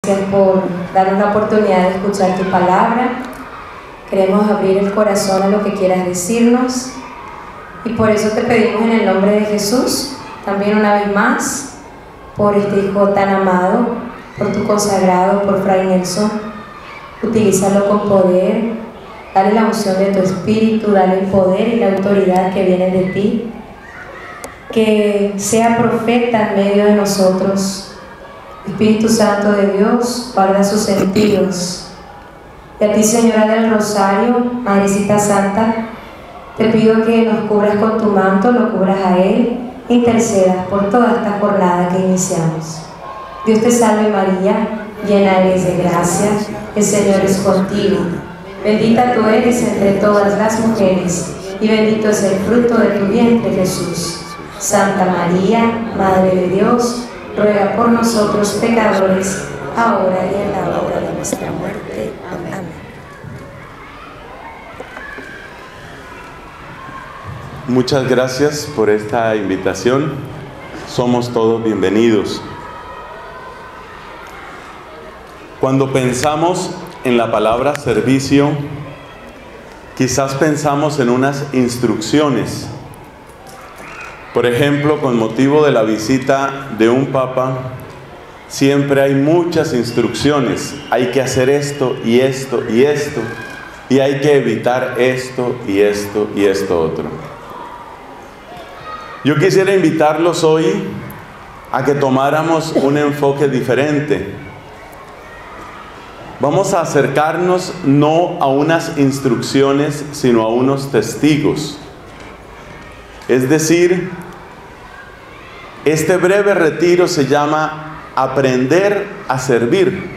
Gracias por darnos la oportunidad de escuchar tu palabra. Queremos abrir el corazón a lo que quieras decirnos. Y por eso te pedimos en el nombre de Jesús, también una vez más, por este hijo tan amado, por tu consagrado, por Fray Nelson. Utilízalo con poder, dale la unción de tu espíritu, dale el poder y la autoridad que viene de ti. Que sea profeta en medio de nosotros. Espíritu Santo de Dios, guarda sus sentidos. Y a ti, Señora del Rosario, Madrecita Santa, te pido que nos cubras con tu manto, lo cubras a Él, intercedas por toda esta jornada que iniciamos. Dios te salve María, llena eres de gracia, el Señor es contigo. Bendita tú eres entre todas las mujeres, y bendito es el fruto de tu vientre, Jesús. Santa María, Madre de Dios, ruega por nosotros pecadores, ahora y en la hora de nuestra muerte. Amén. Muchas gracias por esta invitación. Somos todos bienvenidos. Cuando pensamos en la palabra servicio, quizás pensamos en unas instrucciones. Por ejemplo, con motivo de la visita de un papa, siempre hay muchas instrucciones. Hay que hacer esto y esto y esto, y hay que evitar esto y esto y esto otro. Yo quisiera invitarlos hoy a que tomáramos un enfoque diferente. Vamos a acercarnos no a unas instrucciones, sino a unos testigos. Es decir, este breve retiro se llama Aprender a Servir.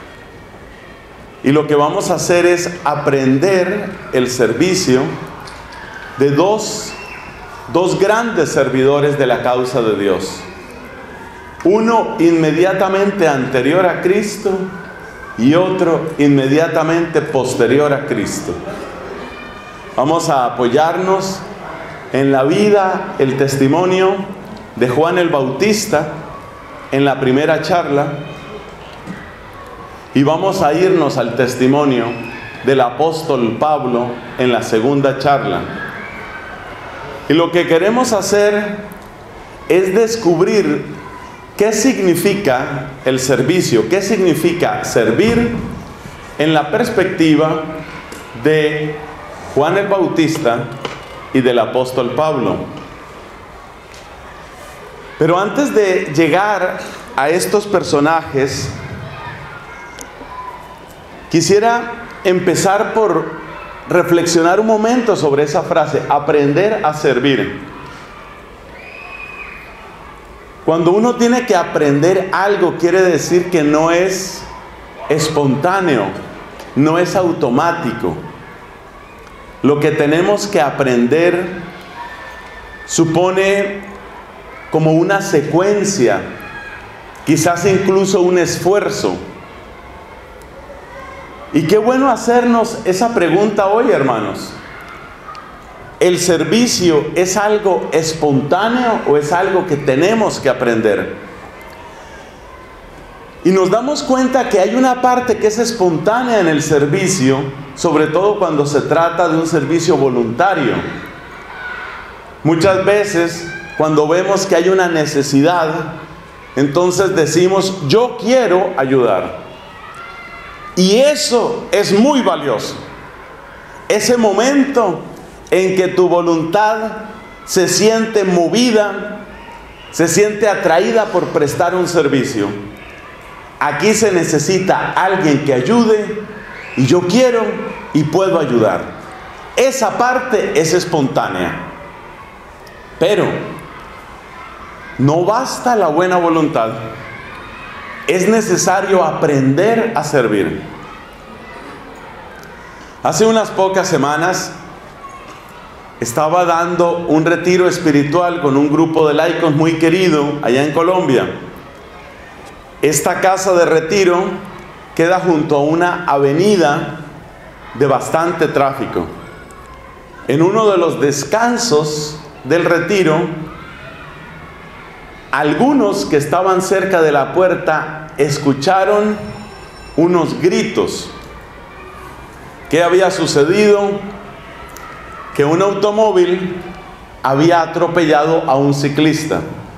Y lo que vamos a hacer es aprender el servicio de dos grandes servidores de la causa de Dios. Uno inmediatamente anterior a Cristo y otro inmediatamente posterior a Cristo. Vamos a apoyarnos en la vida, el testimonio de Juan el Bautista en la primera charla, y vamos a irnos al testimonio del apóstol Pablo en la segunda charla. Y lo que queremos hacer es descubrir qué significa el servicio, qué significa servir en la perspectiva de Juan el Bautista y del apóstol Pablo. Pero antes de llegar a estos personajes, quisiera empezar por reflexionar un momento sobre esa frase, aprender a servir. Cuando uno tiene que aprender algo, quiere decir que no es espontáneo, no es automático. Lo que tenemos que aprender supone como una secuencia, quizás incluso un esfuerzo. Y qué bueno hacernos esa pregunta hoy, hermanos. ¿El servicio es algo espontáneo o es algo que tenemos que aprender? Y nos damos cuenta que hay una parte que es espontánea en el servicio, sobre todo cuando se trata de un servicio voluntario. Muchas veces, cuando vemos que hay una necesidad, entonces decimos, yo quiero ayudar. Y eso es muy valioso. Ese momento en que tu voluntad se siente movida, se siente atraída por prestar un servicio. Aquí se necesita alguien que ayude, y yo quiero y puedo ayudar. Esa parte es espontánea. Pero no basta la buena voluntad. Es necesario aprender a servir. Hace unas pocas semanas estaba dando un retiro espiritual con un grupo de laicos muy querido allá en Colombia. Esta casa de retiro queda junto a una avenida de bastante tráfico. En uno de los descansos del retiro, algunos que estaban cerca de la puerta escucharon unos gritos. ¿Qué había sucedido? Que un automóvil había atropellado a un ciclista.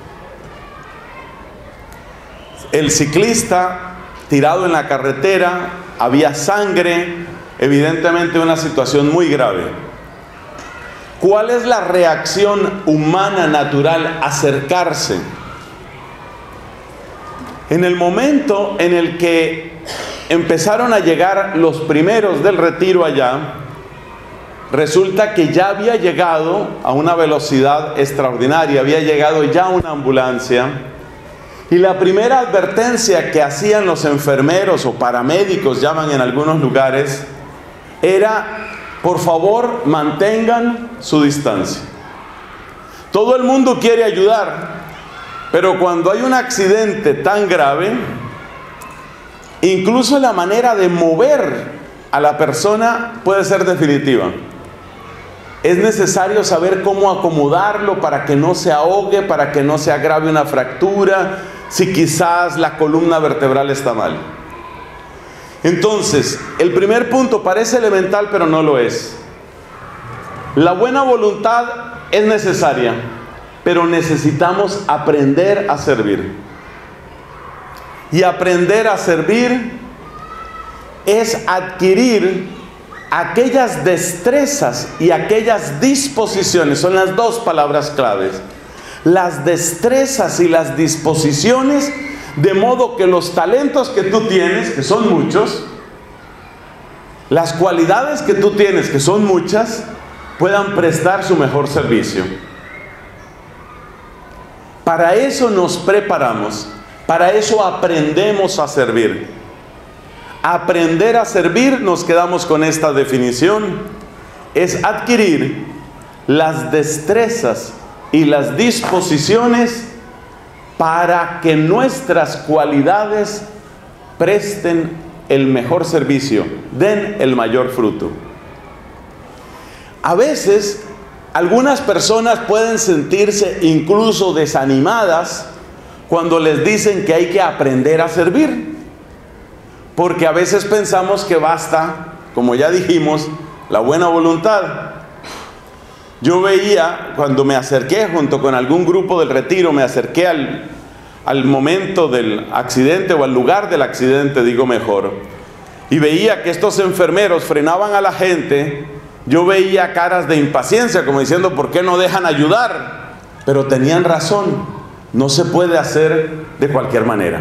El ciclista tirado en la carretera, había sangre, evidentemente una situación muy grave. ¿Cuál es la reacción humana natural? Acercarse. En el momento en el que empezaron a llegar los primeros del retiro allá, resulta que ya había llegado a una velocidad extraordinaria, había llegado ya una ambulancia, y la primera advertencia que hacían los enfermeros o paramédicos, llaman en algunos lugares, era: por favor, mantengan su distancia. Todo el mundo quiere ayudar, pero cuando hay un accidente tan grave, incluso la manera de mover a la persona puede ser definitiva. Es necesario saber cómo acomodarlo para que no se ahogue, para que no se agrave una fractura, si quizás la columna vertebral está mal. Entonces, el primer punto parece elemental, pero no lo es. La buena voluntad es necesaria, pero necesitamos aprender a servir. Y aprender a servir es adquirir aquellas destrezas y aquellas disposiciones. Son las dos palabras claves. Las destrezas y las disposiciones, de modo que los talentos que tú tienes, que son muchos, las cualidades que tú tienes, que son muchas, puedan prestar su mejor servicio. Para eso nos preparamos, para eso aprendemos a servir. Aprender a servir, nos quedamos con esta definición, es adquirir las destrezas y las disposiciones para que nuestras cualidades presten el mejor servicio, den el mayor fruto. A veces, algunas personas pueden sentirse incluso desanimadas cuando les dicen que hay que aprender a servir, porque a veces pensamos que basta, como ya dijimos, la buena voluntad. Yo veía, cuando me acerqué junto con algún grupo del retiro, me acerqué al momento del accidente, o al lugar del accidente, digo mejor, y veía que estos enfermeros frenaban a la gente. Yo veía caras de impaciencia, como diciendo: ¿por qué no dejan ayudar? Pero tenían razón, no se puede hacer de cualquier manera.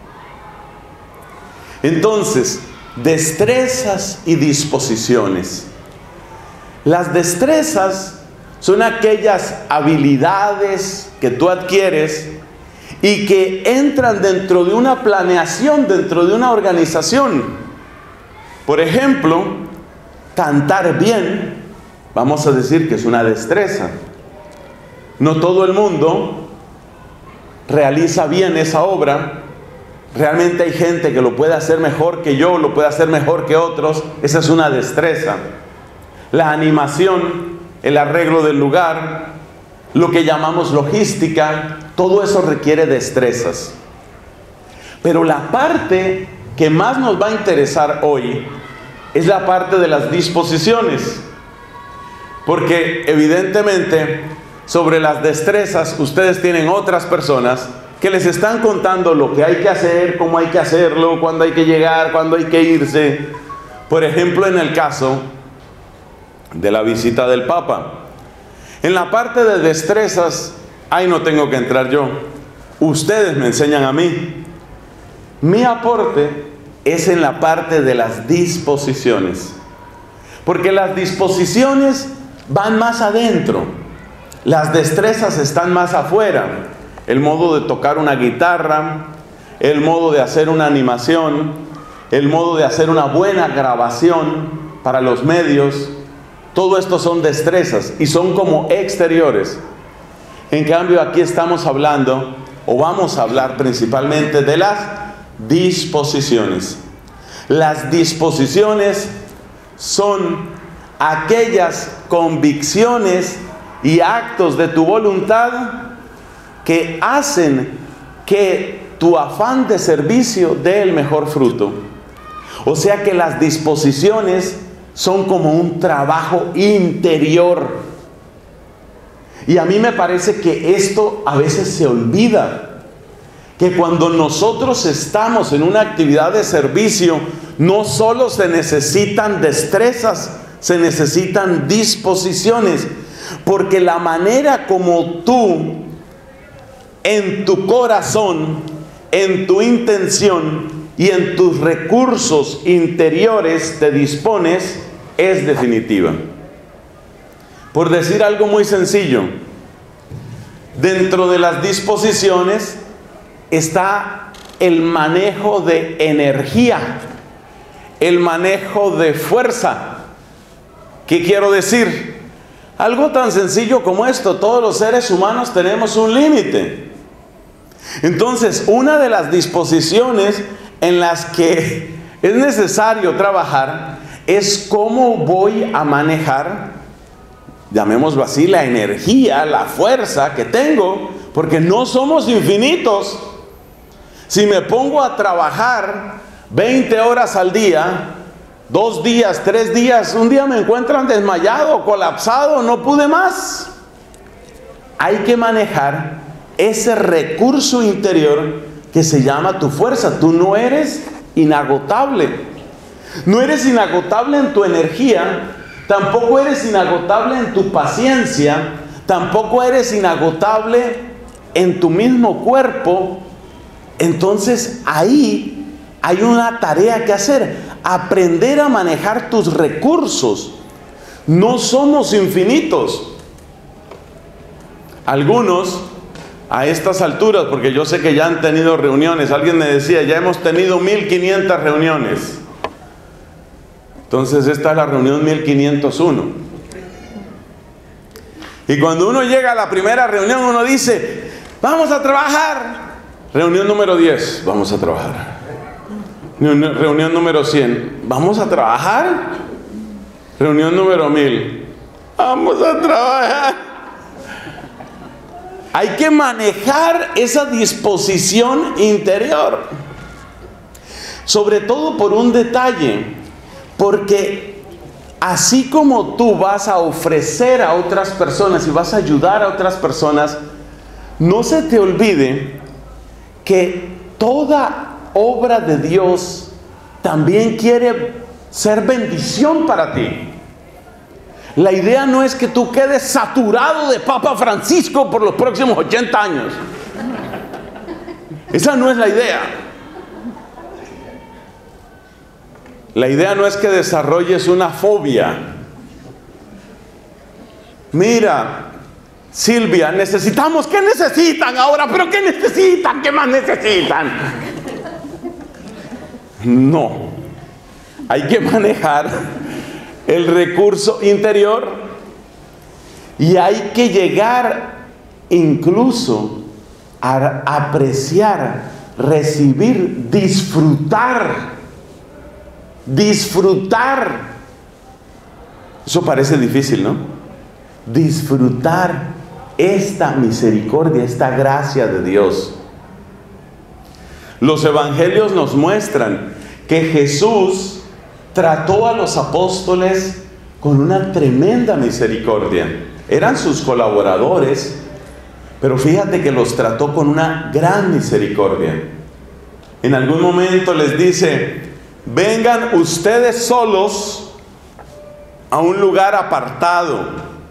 Entonces, destrezas y disposiciones. Las destrezas son aquellas habilidades que tú adquieres y que entran dentro de una planeación, dentro de una organización. Por ejemplo, cantar bien, vamos a decir que es una destreza. No todo el mundo realiza bien esa obra. Realmente hay gente que lo puede hacer mejor que yo, lo puede hacer mejor que otros. Esa es una destreza. La animación, el arreglo del lugar, lo que llamamos logística, todo eso requiere destrezas. Pero la parte que más nos va a interesar hoy es la parte de las disposiciones. Porque evidentemente sobre las destrezas ustedes tienen otras personas que les están contando lo que hay que hacer, cómo hay que hacerlo, cuándo hay que llegar, cuándo hay que irse. Por ejemplo, en el caso de la visita del Papa, en la parte de destrezas, ahí no tengo que entrar yo. Ustedes me enseñan a mí. Mi aporte es en la parte de las disposiciones, porque las disposiciones van más adentro, las destrezas están más afuera. El modo de tocar una guitarra, el modo de hacer una animación, el modo de hacer una buena grabación para los medios, todo esto son destrezas y son como exteriores. En cambio, aquí estamos hablando, o vamos a hablar principalmente, de las disposiciones. Las disposiciones son aquellas convicciones y actos de tu voluntad que hacen que tu afán de servicio dé el mejor fruto. O sea que las disposiciones son como un trabajo interior. Y a mí me parece que esto a veces se olvida. Que cuando nosotros estamos en una actividad de servicio, no solo se necesitan destrezas, se necesitan disposiciones. Porque la manera como tú, en tu corazón, en tu intención y en tus recursos interiores te dispones, es definitiva. Por decir algo muy sencillo, dentro de las disposiciones está el manejo de energía, el manejo de fuerza. ¿Qué quiero decir? Algo tan sencillo como esto: todos los seres humanos tenemos un límite. Entonces, una de las disposiciones en las que es necesario trabajar es cómo voy a manejar, llamémoslo así, la energía, la fuerza que tengo, porque no somos infinitos. Si me pongo a trabajar 20 horas al día, 2 días, 3 días, un día me encuentran desmayado, colapsado, no pude más. Hay que manejar ese recurso interior que se llama tu fuerza. Tú no eres inagotable. No eres inagotable en tu energía, tampoco eres inagotable en tu paciencia, tampoco eres inagotable en tu mismo cuerpo. Entonces ahí hay una tarea que hacer: aprender a manejar tus recursos. No somos infinitos. Algunos, a estas alturas, porque yo sé que ya han tenido reuniones, alguien me decía, ya hemos tenido 1500 reuniones. Entonces esta es la reunión 1501. Y cuando uno llega a la primera reunión, uno dice, vamos a trabajar. Reunión número 10, vamos a trabajar. Reunión número 100, vamos a trabajar. Reunión número 1000, vamos a trabajar. Hay que manejar esa disposición interior. Sobre todo por un detalle, porque así como tú vas a ofrecer a otras personas y vas a ayudar a otras personas, no se te olvide que toda obra de Dios también quiere ser bendición para ti. La idea no es que tú quedes saturado de Papa Francisco por los próximos 80 años. Esa no es la idea. La idea no es que desarrolles una fobia. Mira, Silvia, necesitamos, ¿qué necesitan ahora? ¿Pero qué necesitan? ¿Qué más necesitan? No. Hay que manejar el recurso interior y hay que llegar incluso a apreciar, recibir, disfrutar. Eso parece difícil, ¿no? Disfrutar esta misericordia, esta gracia de Dios. Los evangelios nos muestran que Jesús trató a los apóstoles con una tremenda misericordia. Eran sus colaboradores, pero fíjate que los trató con una gran misericordia. En algún momento les dice, vengan ustedes solos a un lugar apartado.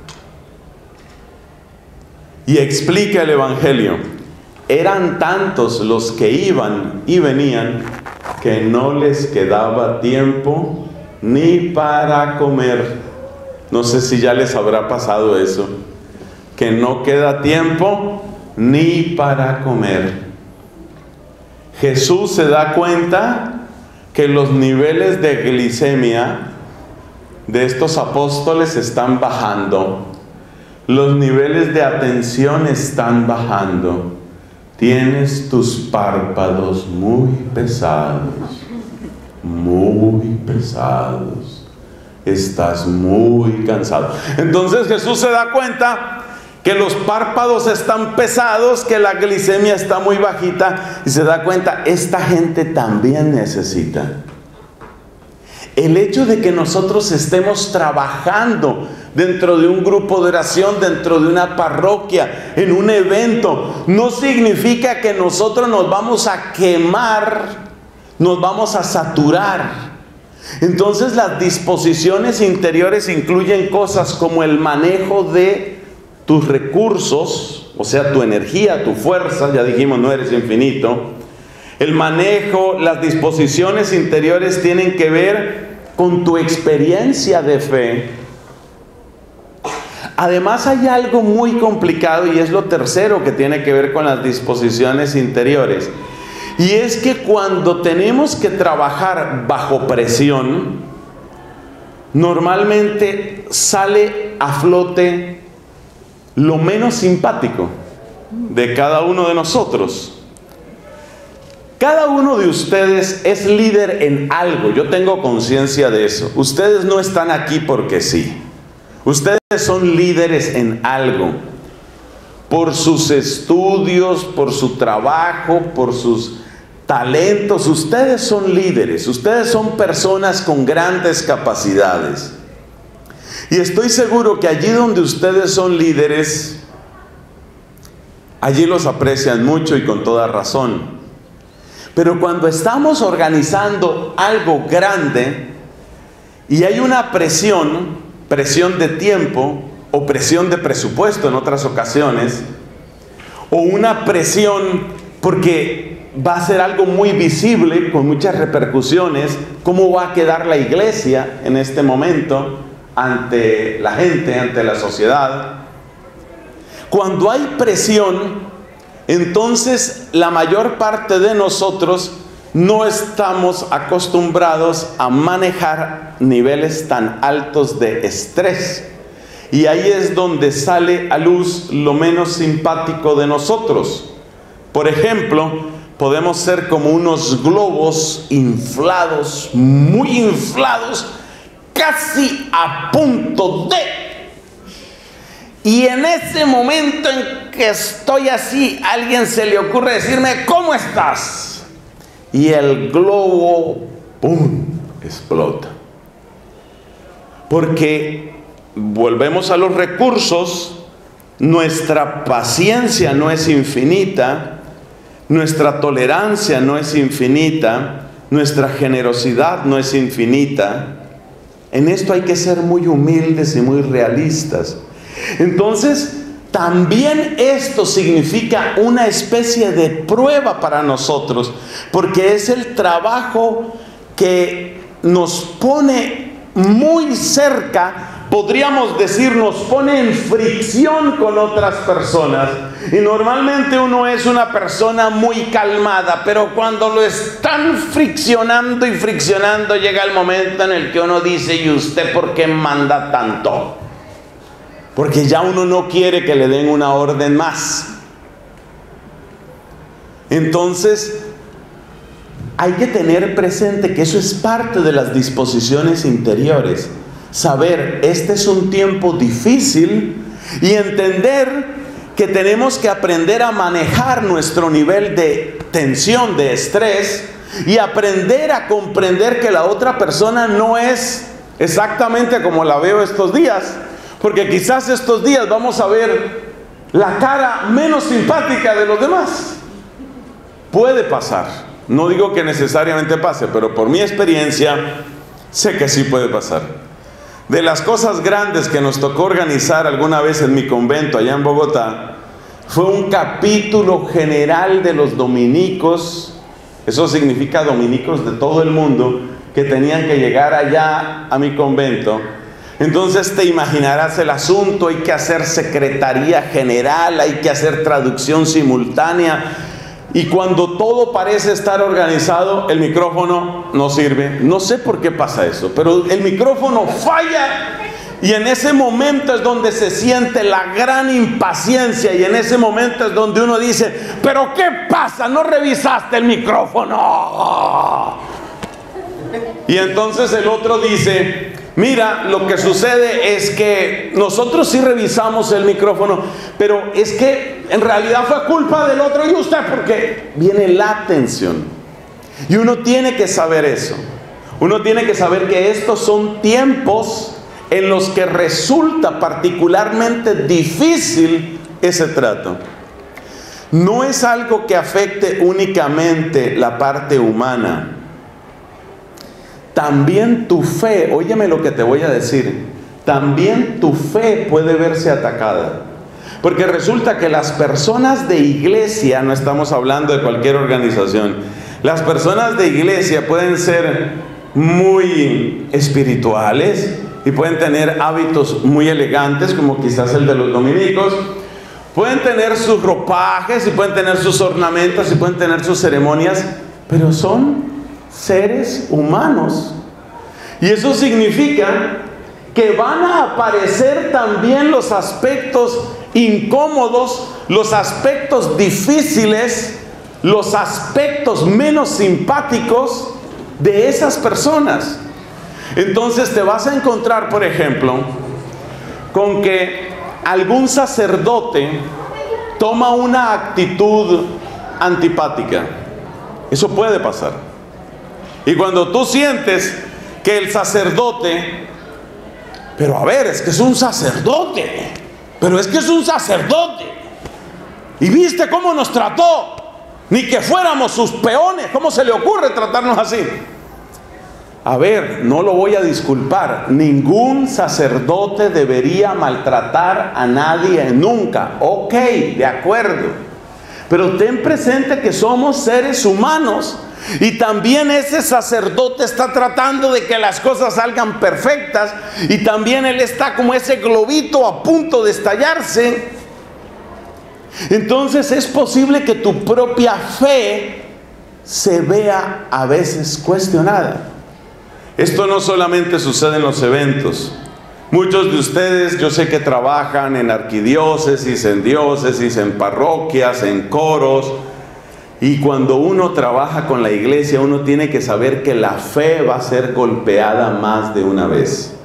Y explica el evangelio. Eran tantos los que iban y venían que no les quedaba tiempo ni para comer. No sé si ya les habrá pasado eso, que no queda tiempo ni para comer. Jesús se da cuenta que los niveles de glicemia de estos apóstoles están bajando. Los niveles de atención están bajando. Tienes tus párpados muy pesados, estás muy cansado. Entonces Jesús se da cuenta que los párpados están pesados, que la glicemia está muy bajita, y se da cuenta, esta gente también necesita. El hecho de que nosotros estemos trabajando dentro de un grupo de oración, dentro de una parroquia, en un evento, no significa que nosotros nos vamos a quemar, nos vamos a saturar. Entonces las disposiciones interiores incluyen cosas como el manejo de tus recursos, o sea, tu energía, tu fuerza, ya dijimos, no eres infinito. El manejo, las disposiciones interiores tienen que ver con tu experiencia de fe. Además hay algo muy complicado y es lo tercero que tiene que ver con las disposiciones interiores. Y es que cuando tenemos que trabajar bajo presión, normalmente sale a flote lo menos simpático de cada uno de nosotros. Cada uno de ustedes es líder en algo, yo tengo conciencia de eso. Ustedes no están aquí porque sí. Ustedes son líderes en algo. Por sus estudios, por su trabajo, por sus talentos, ustedes son líderes, ustedes son personas con grandes capacidades. Y estoy seguro que allí donde ustedes son líderes, allí los aprecian mucho y con toda razón. Pero cuando estamos organizando algo grande y hay una presión de tiempo o presión de presupuesto en otras ocasiones, o una presión porque va a ser algo muy visible, con muchas repercusiones, cómo va a quedar la iglesia en este momento ante la gente, ante la sociedad. Cuando hay presión, entonces la mayor parte de nosotros no estamos acostumbrados a manejar niveles tan altos de estrés. Y ahí es donde sale a luz lo menos simpático de nosotros. Por ejemplo, podemos ser como unos globos inflados, muy inflados, casi a punto de... Y en ese momento en que estoy así, a alguien se le ocurre decirme, ¿cómo estás? Y el globo, ¡pum!, explota. Porque volvemos a los recursos, nuestra paciencia no es infinita, nuestra tolerancia no es infinita, nuestra generosidad no es infinita. En esto hay que ser muy humildes y muy realistas. Entonces, también esto significa una especie de prueba para nosotros, porque es el trabajo que nos pone muy cerca, podríamos decir, nos pone en fricción con otras personas. Y normalmente uno es una persona muy calmada, pero cuando lo están friccionando y friccionando, llega el momento en el que uno dice, ¿y usted por qué manda tanto? Porque ya uno no quiere que le den una orden más. Entonces, hay que tener presente que eso es parte de las disposiciones interiores. Saber, este es un tiempo difícil, y entender que tenemos que aprender a manejar nuestro nivel de tensión, de estrés, y aprender a comprender que la otra persona no es exactamente como la veo estos días. Porque quizás estos días vamos a ver la cara menos simpática de los demás. Puede pasar. No digo que necesariamente pase, pero por mi experiencia sé que sí puede pasar. De las cosas grandes que nos tocó organizar alguna vez en mi convento allá en Bogotá, fue un capítulo general de los dominicos. Eso significa dominicos de todo el mundo que tenían que llegar allá a mi convento. Entonces te imaginarás el asunto, hay que hacer secretaría general, hay que hacer traducción simultánea, y cuando todo parece estar organizado, el micrófono no sirve. No sé por qué pasa eso, pero el micrófono falla, y en ese momento es donde se siente la gran impaciencia, y en ese momento es donde uno dice, ¿pero qué pasa? ¿No revisaste el micrófono? Y entonces el otro dice, mira, lo que sucede es que nosotros sí revisamos el micrófono, pero es que en realidad fue culpa del otro y usted, porque viene la tensión. Y uno tiene que saber eso. Uno tiene que saber que estos son tiempos en los que resulta particularmente difícil ese trato. No es algo que afecte únicamente la parte humana. También tu fe, óyeme lo que te voy a decir, también tu fe puede verse atacada. Porque resulta que las personas de iglesia, no estamos hablando de cualquier organización, las personas de iglesia pueden ser muy espirituales y pueden tener hábitos muy elegantes, como quizás el de los dominicos. Pueden tener sus ropajes y pueden tener sus ornamentos y pueden tener sus ceremonias, pero son seres humanos. Y eso significa que van a aparecer también los aspectos incómodos, los aspectos difíciles, los aspectos menos simpáticos de esas personas. Entonces te vas a encontrar, por ejemplo, con que algún sacerdote toma una actitud antipática. Eso puede pasar. Y cuando tú sientes que el sacerdote, pero a ver, es que es un sacerdote, pero es que es un sacerdote, y viste cómo nos trató, ni que fuéramos sus peones, ¿cómo se le ocurre tratarnos así? A ver, no lo voy a disculpar, ningún sacerdote debería maltratar a nadie nunca. Ok, de acuerdo, pero ten presente que somos seres humanos y también ese sacerdote está tratando de que las cosas salgan perfectas y también él está como ese globito a punto de estallarse. Entonces es posible que tu propia fe se vea a veces cuestionada. Esto no solamente sucede en los eventos. Muchos de ustedes, yo sé que trabajan en arquidiócesis, en diócesis, en parroquias, en coros. Y cuando uno trabaja con la iglesia, uno tiene que saber que la fe va a ser golpeada más de una vez.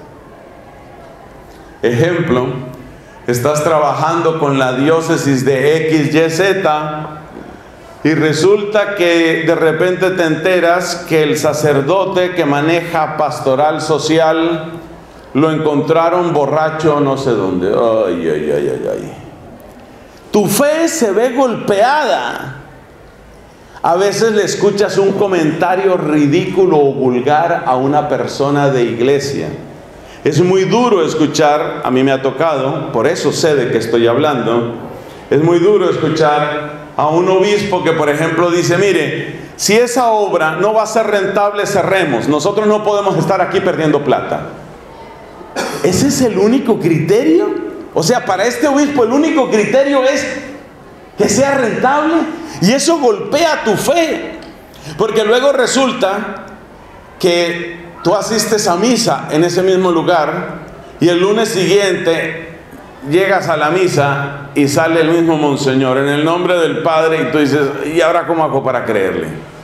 Ejemplo, estás trabajando con la diócesis de XYZ y resulta que de repente te enteras que el sacerdote que maneja pastoral social lo encontraron borracho no sé dónde. Ay, ay, ay, ay, ay. Tu fe se ve golpeada. A veces le escuchas un comentario ridículo o vulgar a una persona de iglesia. Es muy duro escuchar, a mí me ha tocado, por eso sé de qué estoy hablando, es muy duro escuchar a un obispo que, por ejemplo, dice, mire, si esa obra no va a ser rentable, cerremos. Nosotros no podemos estar aquí perdiendo plata. ¿Ese es el único criterio? O sea, para este obispo el único criterio es que sea rentable. Y eso golpea tu fe. Porque luego resulta que tú asistes a misa en ese mismo lugar y el lunes siguiente llegas a la misa y sale el mismo monseñor en el nombre del Padre y tú dices, ¿y ahora cómo hago para creerle?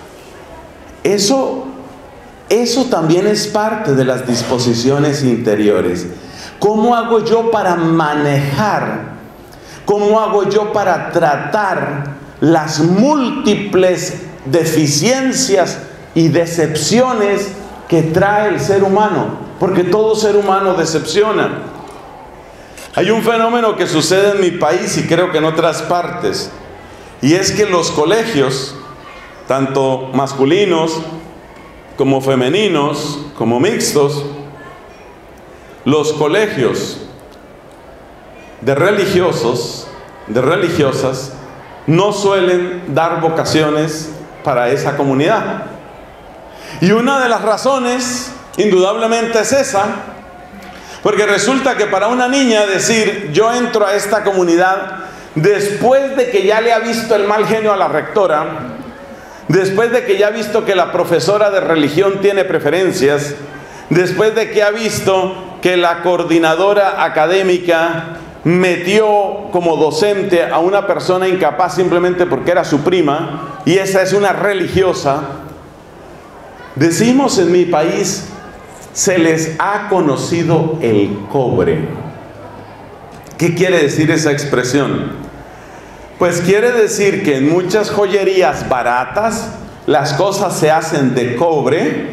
Eso también es parte de las disposiciones interiores. ¿Cómo hago yo para manejar? ¿Cómo hago yo para tratar las múltiples deficiencias y decepciones que trae el ser humano? Porque todo ser humano decepciona. Hay un fenómeno que sucede en mi país y creo que en otras partes, y es que los colegios, tanto masculinos como femeninos, como mixtos, los colegios de religiosos, de religiosas, no suelen dar vocaciones para esa comunidad. Y una de las razones, indudablemente, es esa. Porque resulta que para una niña decir, yo entro a esta comunidad después de que ya le ha visto el mal genio a la rectora, después de que ya ha visto que la profesora de religión tiene preferencias, después de que ha visto que la coordinadora académica metió como docente a una persona incapaz simplemente porque era su prima, y esa es una religiosa, decimos en mi país, se les ha conocido el cobre. ¿Qué quiere decir esa expresión? Pues quiere decir que en muchas joyerías baratas las cosas se hacen de cobre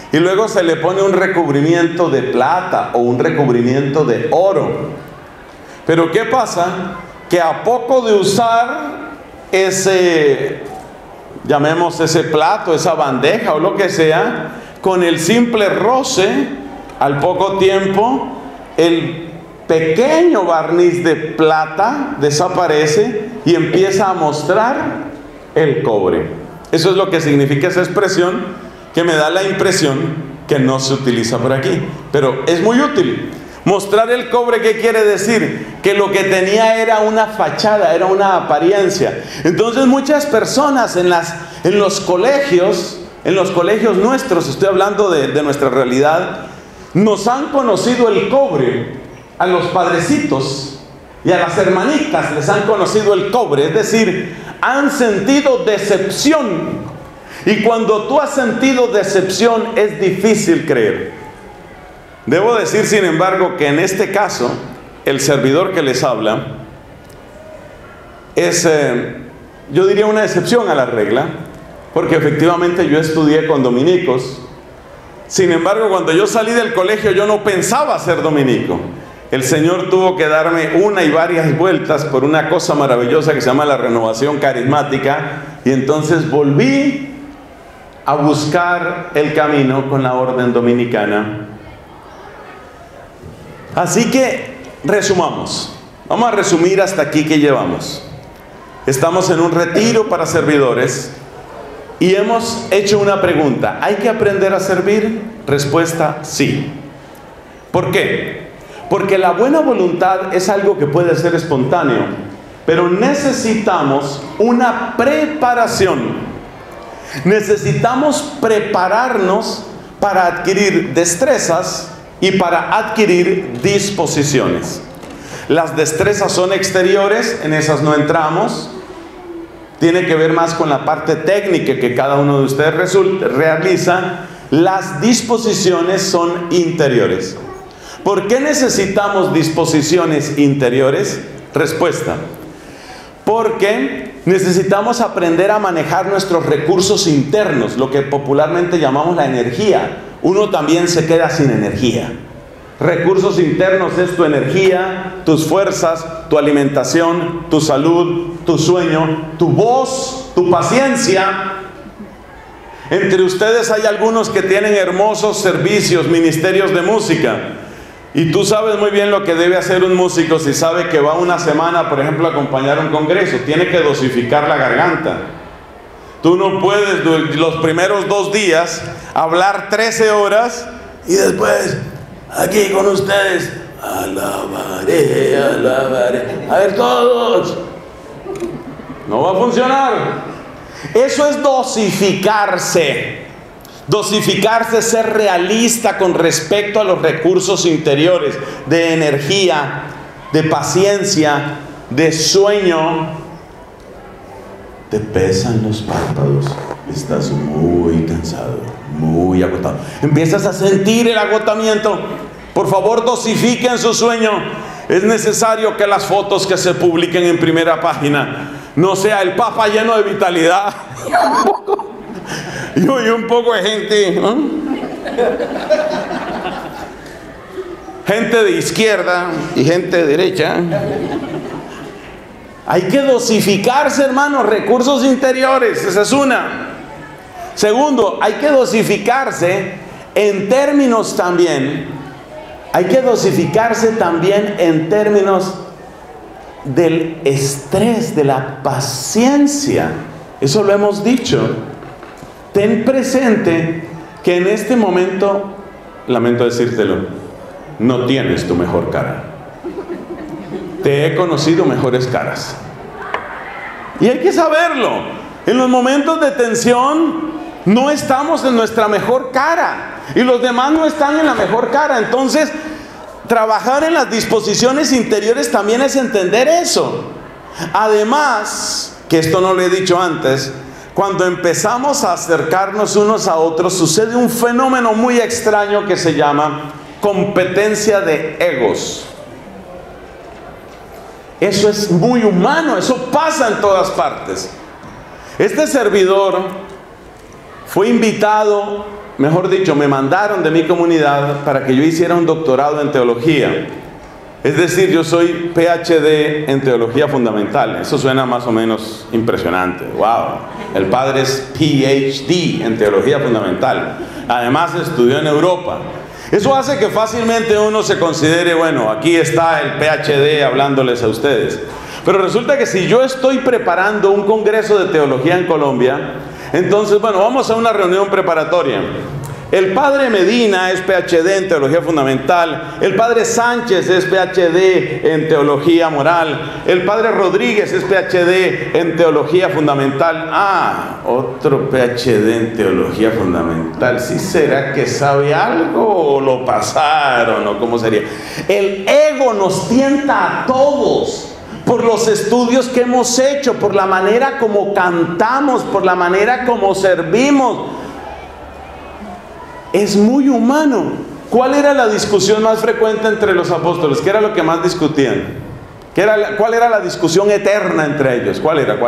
y luego se le pone un recubrimiento de plata o un recubrimiento de oro. Pero ¿qué pasa? Que a poco de usar ese, llamemos ese plato, esa bandeja o lo que sea, con el simple roce, al poco tiempo, el pequeño barniz de plata desaparece y empieza a mostrar el cobre. Eso es lo que significa esa expresión, que me da la impresión que no se utiliza por aquí, pero es muy útil. Mostrar el cobre, ¿qué quiere decir? Que lo que tenía era una fachada, era una apariencia. Entonces muchas personas en los colegios nuestros, estoy hablando de nuestra realidad, nos han conocido el cobre. A los padrecitos y a las hermanitas les han conocido el cobre, es decir, han sentido decepción. Y cuando tú has sentido decepción es difícil creer. Debo decir, sin embargo, que en este caso, el servidor que les habla es, yo diría, una excepción a la regla, porque efectivamente yo estudié con dominicos. Sin embargo, cuando yo salí del colegio, yo no pensaba ser dominico. El Señor tuvo que darme una y varias vueltas por una cosa maravillosa que se llama la renovación carismática, y entonces volví a buscar el camino con la orden dominicana. Así que resumamos. Vamos a resumir hasta aquí que llevamos. Estamos en un retiro para servidores y hemos hecho una pregunta: ¿hay que aprender a servir? Respuesta: sí. ¿Por qué? Porque la buena voluntad es algo que puede ser espontáneo, pero necesitamos una preparación. Necesitamos prepararnos para adquirir destrezas y para adquirir disposiciones. Las destrezas son exteriores, en esas no entramos. Tiene que ver más con la parte técnica que cada uno de ustedes realiza. Las disposiciones son interiores. ¿Por qué necesitamos disposiciones interiores? Respuesta: porque necesitamos aprender a manejar nuestros recursos internos, lo que popularmente llamamos la energía. Uno también se queda sin energía. Recursos internos es tu energía, tus fuerzas, tu alimentación, tu salud, tu sueño, tu voz, tu paciencia. Entre ustedes hay algunos que tienen hermosos servicios, ministerios de música. Y tú sabes muy bien lo que debe hacer un músico si sabe que va una semana, por ejemplo, a acompañar un congreso. Tiene que dosificar la garganta. Tú no puedes los primeros 2 días hablar 13 horas y después, aquí con ustedes, alabaré, alabaré. A ver todos. No va a funcionar. Eso es dosificarse. Dosificarse es ser realista con respecto a los recursos interiores, de energía, de paciencia, de sueño. Te pesan los párpados, estás muy cansado, muy agotado. Empiezas a sentir el agotamiento. Por favor, dosifiquen su sueño. Es necesario que las fotos que se publiquen en primera página no sea el Papa lleno de vitalidad y un poco de gente, ¿no? Gente de izquierda y gente de derecha. Hay que dosificarse, hermanos, recursos interiores. Esa es una. Segundo, hay que dosificarse en términos también. Hay que dosificarse también en términos del estrés, de la paciencia. Eso lo hemos dicho. Ten presente que en este momento, lamento decírtelo, no tienes tu mejor cara. Te he conocido mejores caras. Y hay que saberlo. En los momentos de tensión no estamos en nuestra mejor cara. Y los demás no están en la mejor cara. Entonces, trabajar en las disposiciones interiores también es entender eso. Además, que esto no lo he dicho antes, cuando empezamos a acercarnos unos a otros, sucede un fenómeno muy extraño que se llama competencia de egos. Eso es muy humano, eso pasa en todas partes. Este servidor fue invitado mejor dicho, me mandaron de mi comunidad para que yo hiciera un doctorado en teología. Es decir, yo soy PhD en teología fundamental. Eso suena más o menos impresionante. ¡Wow! El padre es PhD en teología fundamental. Además estudió en Europa. Eso hace que fácilmente uno se considere, bueno, aquí está el PhD hablándoles a ustedes. Pero resulta que si yo estoy preparando un congreso de teología en Colombia, entonces, bueno, vamos a una reunión preparatoria. El padre Medina es PhD en teología fundamental, el padre Sánchez es PhD en teología moral, el padre Rodríguez es PhD en teología fundamental. Ah, otro PhD en teología fundamental. ¿Sí será que sabe algo o lo pasaron o cómo sería? El ego nos tienta a todos por los estudios que hemos hecho, por la manera como cantamos, por la manera como servimos. Es muy humano. ¿Cuál era la discusión más frecuente entre los apóstoles? ¿Qué era lo que más discutían? ¿Cuál era la discusión eterna entre ellos? ¿Cuál era?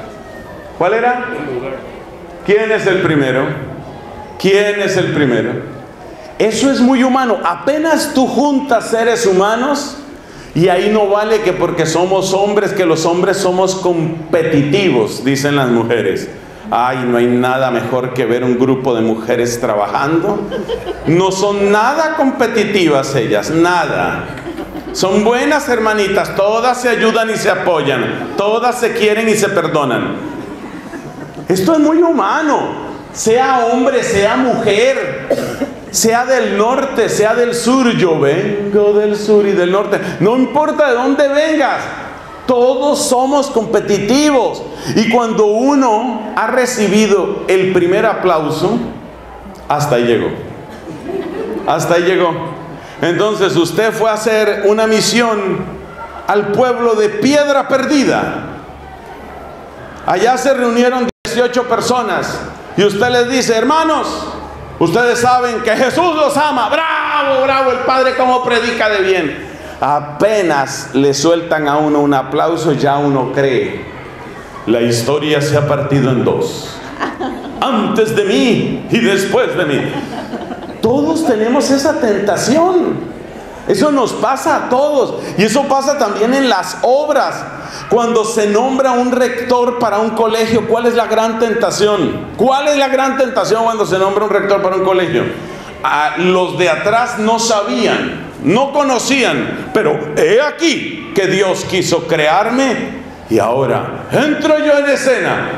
¿Quién es el primero? ¿Quién es el primero? Eso es muy humano. Apenas tú juntas seres humanos, y ahí no vale que porque somos hombres, que los hombres somos competitivos, dicen las mujeres. Ay, no hay nada mejor que ver un grupo de mujeres trabajando. No son nada competitivas ellas, nada. Son buenas hermanitas, todas se ayudan y se apoyan, todas se quieren y se perdonan. Esto es muy humano, sea hombre, sea mujer, sea del norte, sea del sur. Yo vengo del sur y del norte, no importa de dónde vengas. Todos somos competitivos. Y cuando uno ha recibido el primer aplauso, hasta ahí llegó. Hasta ahí llegó. Entonces usted fue a hacer una misión al pueblo de Piedra Perdida. Allá se reunieron 18 personas. Y usted les dice: hermanos, ustedes saben que Jesús los ama. ¡Bravo, bravo! El Padre cómo predica de bien. Apenas le sueltan a uno un aplauso, ya uno cree. La historia se ha partido en dos. Antes de mí y después de mí. Todos tenemos esa tentación. Eso nos pasa a todos. Y eso pasa también en las obras. Cuando se nombra un rector para un colegio, ¿cuál es la gran tentación? ¿Cuál es la gran tentación cuando se nombra un rector para un colegio? Los de atrás no sabían, no conocían, pero he aquí que Dios quiso crearme y ahora entro yo en escena.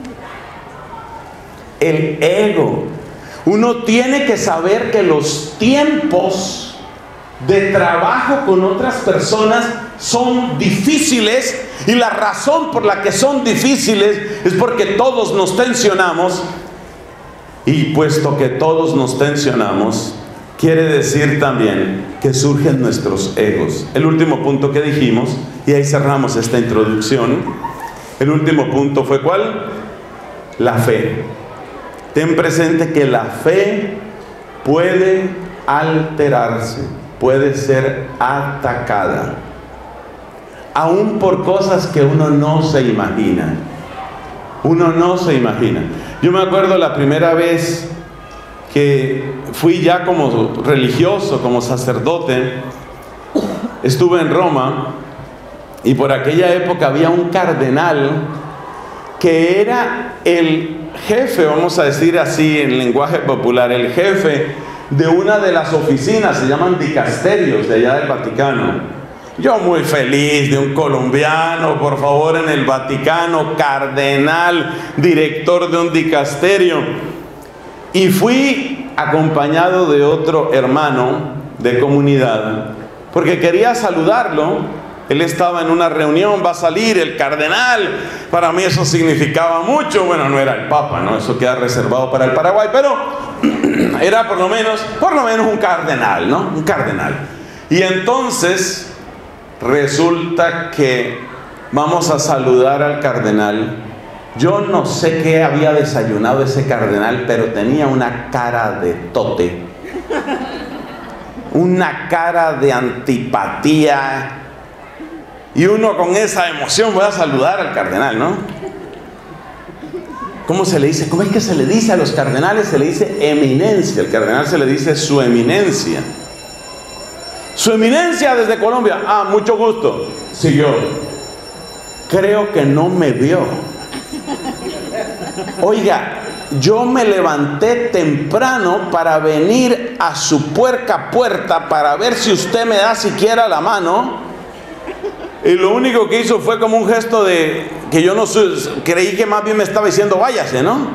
El ego. Uno tiene que saber que los tiempos de trabajo con otras personas son difíciles, y la razón por la que son difíciles es porque todos nos tensionamos. Y puesto que todos nos tensionamos, quiere decir también que surgen nuestros egos. El último punto que dijimos, y ahí cerramos esta introducción, el último punto fue ¿cuál? La fe. Ten presente que la fe puede alterarse, puede ser atacada, aún por cosas que uno no se imagina. Uno no se imagina. Yo me acuerdo la primera vez que fui ya como religioso, como sacerdote. Estuve en Roma y por aquella época había un cardenal que era el jefe, vamos a decir así en lenguaje popular, el jefe de una de las oficinas, se llaman dicasterios de allá del Vaticano. Yo muy feliz de un colombiano, por favor, en el Vaticano, cardenal, director de un dicasterio. Y fui acompañado de otro hermano de comunidad, porque quería saludarlo. Él estaba en una reunión, va a salir el cardenal. Para mí eso significaba mucho. Bueno, no era el Papa, ¿no? Eso queda reservado para el Paraguay, pero era por lo menos un cardenal, ¿no? Un cardenal. Y entonces resulta que vamos a saludar al cardenal. Yo no sé qué había desayunado ese cardenal, pero tenía una cara de tote, una cara de antipatía. Y uno con esa emoción voy a saludar al cardenal, ¿no? ¿cómo se le dice? ¿Cómo es que se le dice a los cardenales? Se le dice eminencia. El cardenal se le dice su eminencia. Su eminencia desde Colombia. Ah, mucho gusto. Siguió. Creo que no me vio. Oiga, yo me levanté temprano para venir a su puerca puerta para ver si usted me da siquiera la mano. Y lo único que hizo fue como un gesto de que yo no creí que más bien me estaba diciendo váyase, ¿no?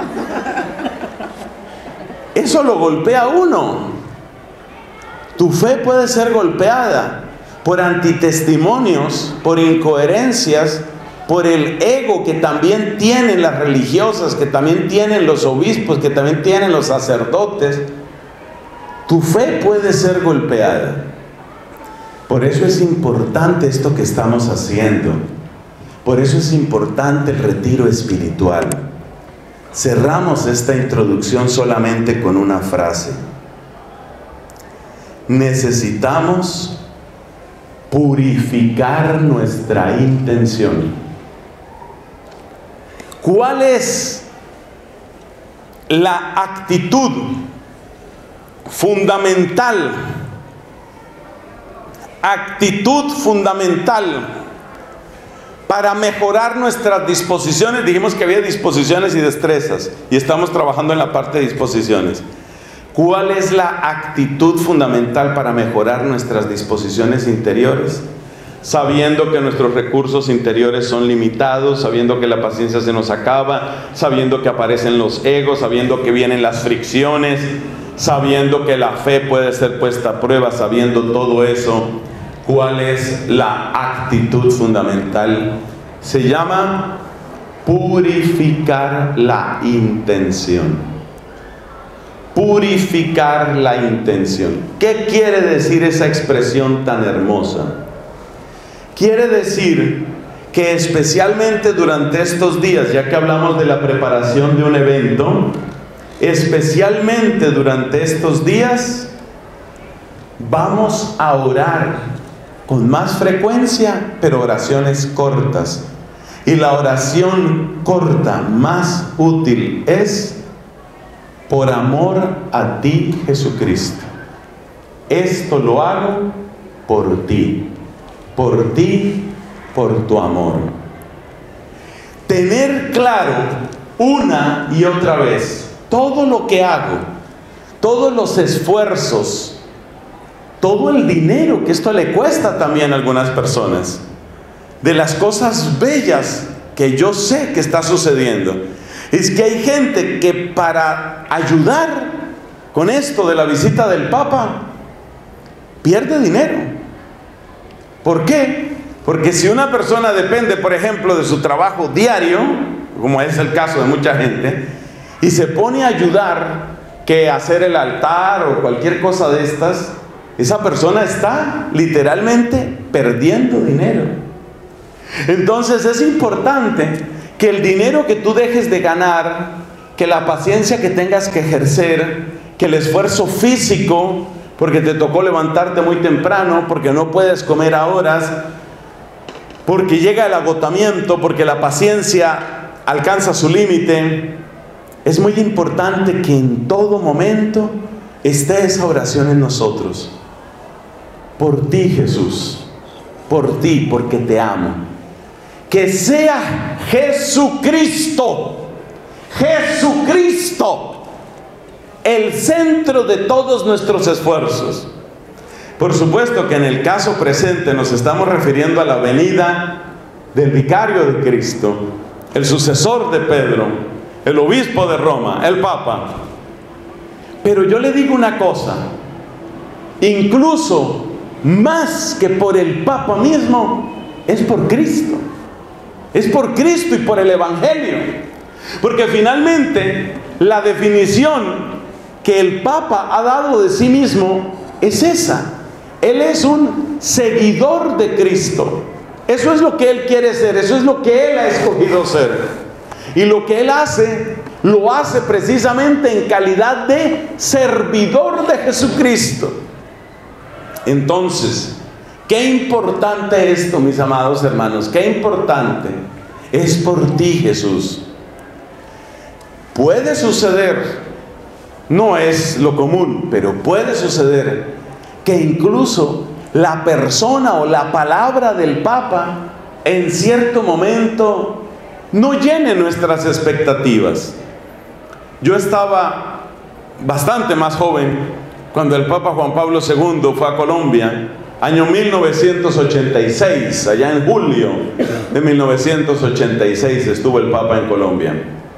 Eso lo golpea a uno. Tu fe puede ser golpeada por antitestimonios, por incoherencias, por el ego que también tienen las religiosas, que también tienen los obispos, que también tienen los sacerdotes. Tu fe puede ser golpeada. Por eso es importante esto que estamos haciendo. Por eso es importante el retiro espiritual. Cerramos esta introducción solamente con una frase. Necesitamos purificar nuestra intención. ¿Cuál es la actitud fundamental? Actitud fundamental para mejorar nuestras disposiciones. Dijimos que había disposiciones y destrezas, y estamos trabajando en la parte de disposiciones. ¿Cuál es la actitud fundamental para mejorar nuestras disposiciones interiores? Sabiendo que nuestros recursos interiores son limitados, sabiendo que la paciencia se nos acaba, sabiendo que aparecen los egos, sabiendo que vienen las fricciones, sabiendo que la fe puede ser puesta a prueba, sabiendo todo eso. ¿Cuál es la actitud fundamental? Se llama purificar la intención. Purificar la intención. ¿Qué quiere decir esa expresión tan hermosa? Quiere decir que especialmente durante estos días, ya que hablamos de la preparación de un evento, especialmente durante estos días, vamos a orar con más frecuencia, pero oraciones cortas. Y la oración corta más útil es: por amor a ti, Jesucristo. Esto lo hago por ti, por tu amor. Tener claro una y otra vez todo lo que hago, todos los esfuerzos, todo el dinero que esto le cuesta también a algunas personas, de las cosas bellas que yo sé que está sucediendo. Es que hay gente que para ayudar con esto de la visita del Papa pierde dinero. ¿Por qué? Porque si una persona depende, por ejemplo, de su trabajo diario, como es el caso de mucha gente, y se pone a ayudar, que hacer el altar o cualquier cosa de estas, esa persona está literalmente perdiendo dinero. Entonces es importante que el dinero que tú dejes de ganar, que la paciencia que tengas que ejercer, que el esfuerzo físico, porque te tocó levantarte muy temprano, porque no puedes comer a horas, porque llega el agotamiento, porque la paciencia alcanza su límite, es muy importante que en todo momento esté esa oración en nosotros. Por ti, Jesús, por ti, porque te amo. Que sea Jesucristo, el centro de todos nuestros esfuerzos. Por supuesto que en el caso presente nos estamos refiriendo a la venida del vicario de Cristo, el sucesor de Pedro, el obispo de Roma, el Papa. Pero yo le digo una cosa, incluso más que por el Papa mismo, es por Cristo. Es por Cristo y por el Evangelio. Porque finalmente la definición que el Papa ha dado de sí mismo es esa. Él es un seguidor de Cristo. Eso es lo que Él quiere ser, eso es lo que Él ha escogido ser. Y lo que Él hace, lo hace precisamente en calidad de servidor de Jesucristo. Entonces, qué importante esto, mis amados hermanos, qué importante es por ti, Jesús. puede suceder, no es lo común, pero puede suceder que incluso la persona o la palabra del Papa en cierto momento no llene nuestras expectativas. Yo estaba bastante más joven cuando el Papa Juan Pablo II fue a Colombia, año 1986, allá en julio de 1986 estuvo el Papa en Colombia.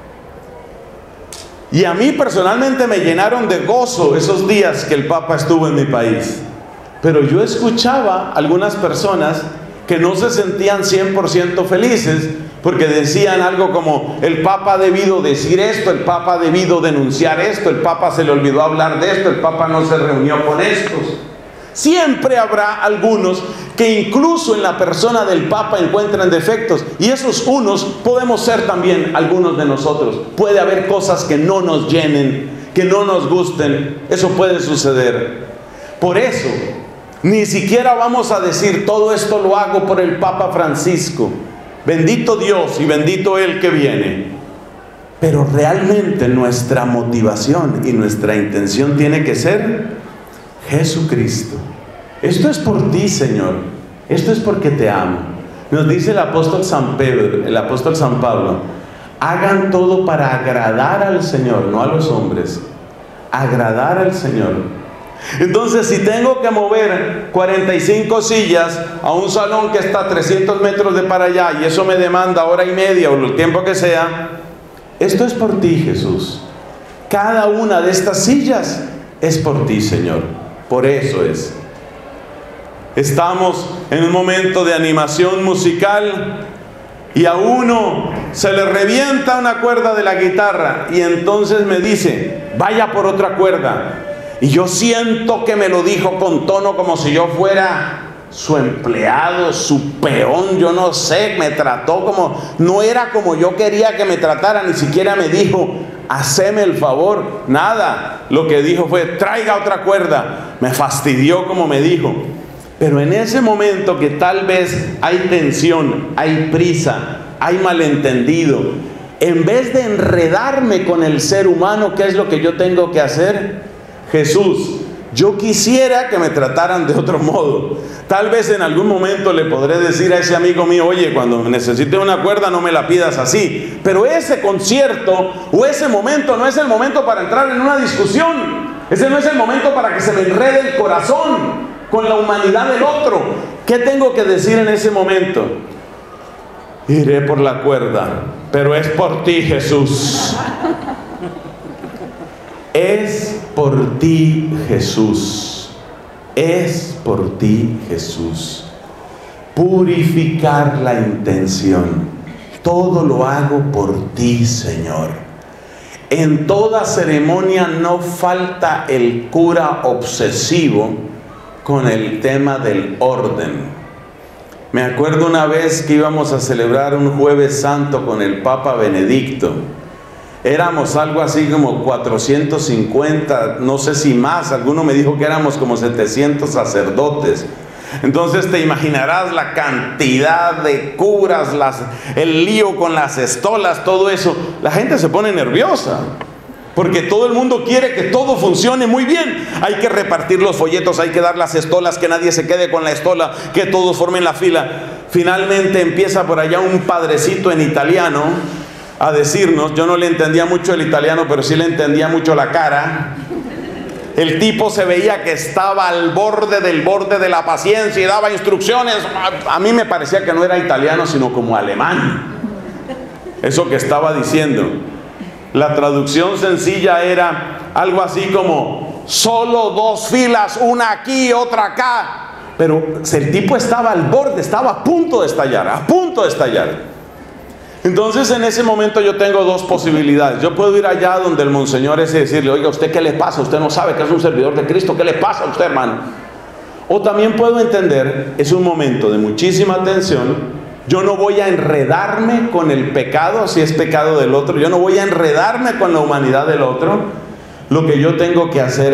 Y a mí personalmente me llenaron de gozo esos días que el Papa estuvo en mi país. Pero yo escuchaba algunas personas que no se sentían 100% felices porque decían algo como: el Papa ha debido decir esto, el Papa ha debido denunciar esto, el Papa se le olvidó hablar de esto, el Papa no se reunió con estos. Siempre habrá algunos que incluso en la persona del Papa encuentran defectos, y esos unos podemos ser también algunos de nosotros. Puede haber cosas que no nos llenen, que no nos gusten, eso puede suceder. Por eso, ni siquiera vamos a decir: todo esto lo hago por el Papa Francisco, bendito Dios y bendito Él que viene. Pero realmente nuestra motivación y nuestra intención tiene que ser Jesucristo. Esto es por ti, Señor. Esto es porque te amo. Nos dice el apóstol San Pedro, el apóstol San Pablo: hagan todo para agradar al Señor, no a los hombres. Agradar al Señor. Entonces, si tengo que mover 45 sillas a un salón que está a 300 metros de para allá, y eso me demanda hora y media o el tiempo que sea, esto es por ti, Jesús. Cada una de estas sillas es por ti, Señor. Por eso es. Estamos en un momento de animación musical y a uno se le revienta una cuerda de la guitarra y entonces me dice: vaya por otra cuerda. Y yo siento que me lo dijo con tono como si yo fuera su empleado, su peón, yo no sé, me trató como, no era como yo quería que me tratara, ni siquiera me dijo: haceme el favor, nada. Lo que dijo fue: traiga otra cuerda. Me fastidió como me dijo. Pero en ese momento que tal vez hay tensión, hay prisa, hay malentendido, en vez de enredarme con el ser humano, ¿qué es lo que yo tengo que hacer? Jesús, yo quisiera que me trataran de otro modo. Tal vez en algún momento le podré decir a ese amigo mío: oye, cuando necesite una cuerda no me la pidas así. Pero ese concierto o ese momento no es el momento para entrar en una discusión. Ese no es el momento para que se me enrede el corazón con la humanidad del otro. ¿Qué tengo que decir en ese momento? Iré por la cuerda, pero es por ti, Jesús. Es por ti, Jesús. Es por ti, Jesús. Purificar la intención. Todo lo hago por ti, Señor. En toda ceremonia no falta el cura obsesivo con el tema del orden. Me acuerdo una vez que íbamos a celebrar un Jueves Santo con el Papa Benedicto. Éramos algo así como 450, no sé si más. Alguno me dijo que éramos como 700 sacerdotes. Entonces te imaginarás la cantidad de curas, el lío con las estolas, todo eso. La gente se pone nerviosa porque todo el mundo quiere que todo funcione muy bien. Hay que repartir los folletos, hay que dar las estolas, que nadie se quede con la estola, que todos formen la fila. Finalmente empieza por allá un padrecito en italiano a decirnos, yo no le entendía mucho el italiano, pero sí le entendía mucho la cara. El tipo se veía que estaba al borde de la paciencia y daba instrucciones. A mí me parecía que no era italiano, sino como alemán. Eso que estaba diciendo. La traducción sencilla era algo así como: solo 2 filas, una aquí, otra acá. Pero el tipo estaba al borde, estaba a punto de estallar, a punto de estallar. Entonces en ese momento yo tengo 2 posibilidades. Yo puedo ir allá donde el monseñor ese y decirle: oiga, ¿usted qué le pasa? Usted no sabe que es un servidor de Cristo, ¿qué le pasa a usted, hermano? O también puedo entender, es un momento de muchísima tensión. Yo no voy a enredarme con el pecado, si es pecado del otro. Yo no voy a enredarme con la humanidad del otro. Lo que yo tengo que hacer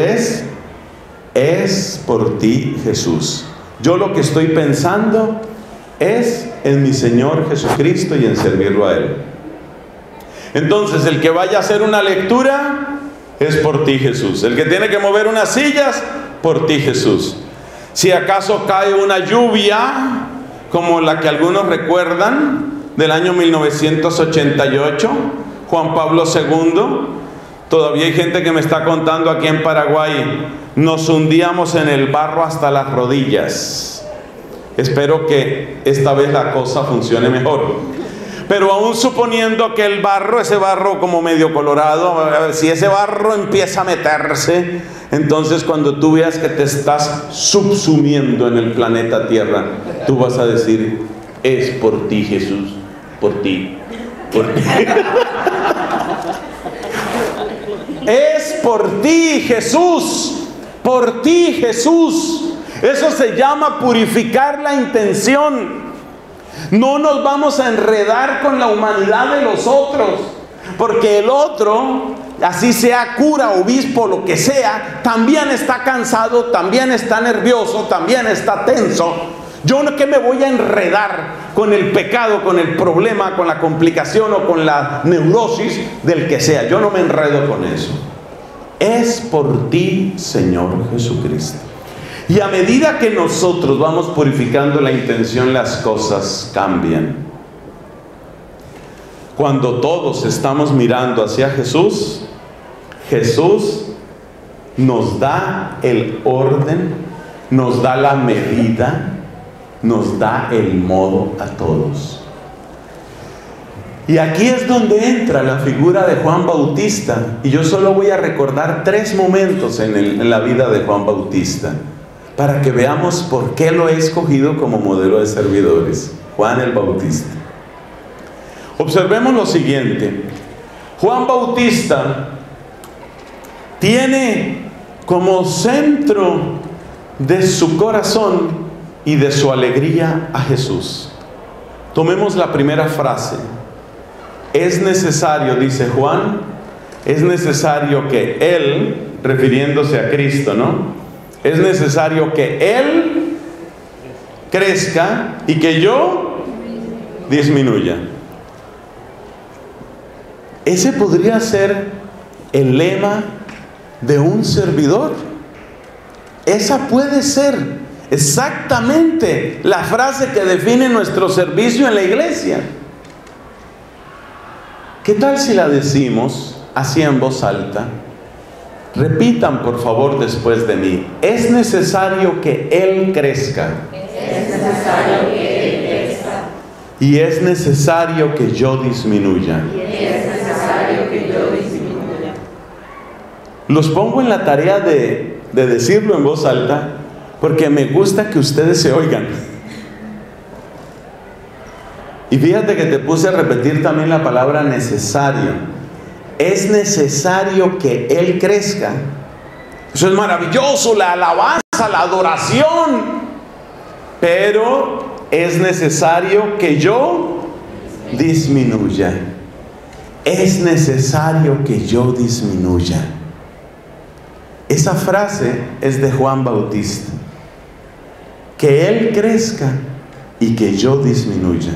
es por ti, Jesús. Yo lo que estoy pensando es en mi Señor Jesucristo y en servirlo a Él. Entonces, el que vaya a hacer una lectura es por ti, Jesús. El que tiene que mover unas sillas, por ti, Jesús. Si acaso cae una lluvia, como la que algunos recuerdan, del año 1988, Juan Pablo II, todavía hay gente que me está contando aquí en Paraguay, nos hundíamos en el barro hasta las rodillas. Espero que esta vez la cosa funcione mejor. Pero aún suponiendo que el barro, ese barro como medio colorado, si ese barro empieza a meterse, entonces cuando tú veas que te estás subsumiendo en el planeta Tierra, tú vas a decir, es por ti, Jesús, por ti, por ti. Es por ti, Jesús, por ti, Jesús. Eso se llama purificar la intención. No nos vamos a enredar con la humanidad de los otros, porque el otro, así sea cura, obispo, lo que sea, también está cansado, también está nervioso, también está tenso. Yo no que me voy a enredar con el pecado, con el problema, con la complicación o con la neurosis del que sea. Yo no me enredo con eso. Es por ti, Señor Jesucristo. Y a medida que nosotros vamos purificando la intención, las cosas cambian. Cuando todos estamos mirando hacia Jesús, Jesús nos da el orden, nos da la medida, nos da el modo a todos. Y aquí es donde entra la figura de Juan Bautista. Y yo solo voy a recordar 3 momentos en la vida de Juan Bautista, para que veamos por qué lo he escogido como modelo de servidores. Juan el Bautista. Observemos lo siguiente. Juan Bautista tiene como centro de su corazón y de su alegría a Jesús. Tomemos la primera frase. Es necesario, dice Juan, es necesario que Él, refiriéndose a Cristo, ¿no? Es necesario que Él crezca y que yo disminuya. Ese podría ser el lema de un servidor. Esa puede ser exactamente la frase que define nuestro servicio en la iglesia. ¿Qué tal si la decimos así en voz alta? Repitan por favor después de mí. Es necesario que Él crezca. Es necesario que Él crezca. Y es necesario que yo disminuya. Y es necesario que yo disminuya. Los pongo en la tarea de decirlo en voz alta, porque me gusta que ustedes se oigan. Y fíjate que te puse a repetir también la palabra necesario. Es necesario que Él crezca. Eso es maravilloso, la alabanza, la adoración. Pero es necesario que yo disminuya. Es necesario que yo disminuya. Esa frase es de Juan Bautista. Que Él crezca y que yo disminuya.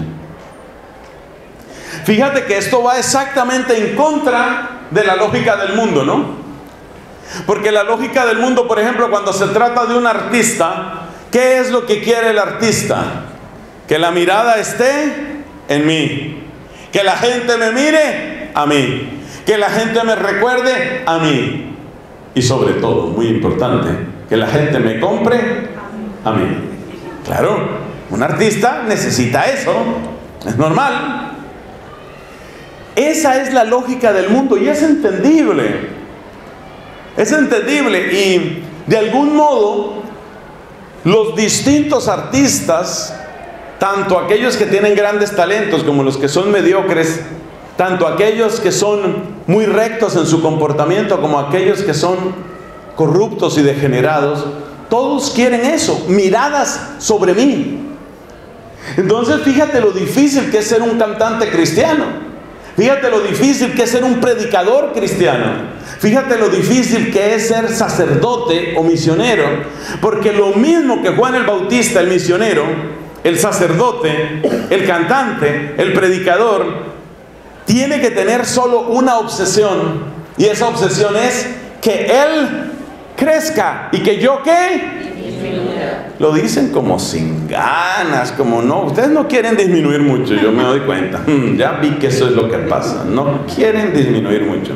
Fíjate que esto va exactamente en contra de la lógica del mundo, ¿no? Porque la lógica del mundo, por ejemplo, cuando se trata de un artista, ¿qué es lo que quiere el artista? Que la mirada esté en mí, que la gente me mire a mí, que la gente me recuerde a mí, y sobre todo, muy importante, que la gente me compre a mí. Claro, un artista necesita eso, es normal. Esa es la lógica del mundo y es entendible. Es entendible y de algún modo los distintos artistas, tanto aquellos que tienen grandes talentos como los que son mediocres, tanto aquellos que son muy rectos en su comportamiento como aquellos que son corruptos y degenerados, todos quieren eso, miradas sobre mí. Entonces fíjate lo difícil que es ser un cantante cristiano. Fíjate lo difícil que es ser un predicador cristiano. Fíjate lo difícil que es ser sacerdote o misionero. Porque lo mismo que Juan el Bautista, el misionero, el sacerdote, el cantante, el predicador, tiene que tener solo una obsesión, y esa obsesión es que Él crezca y que yo, ¿qué? Lo dicen como sin ganas, como no, ustedes no quieren disminuir mucho, yo me doy cuenta. Ya vi que eso es lo que pasa, no quieren disminuir mucho.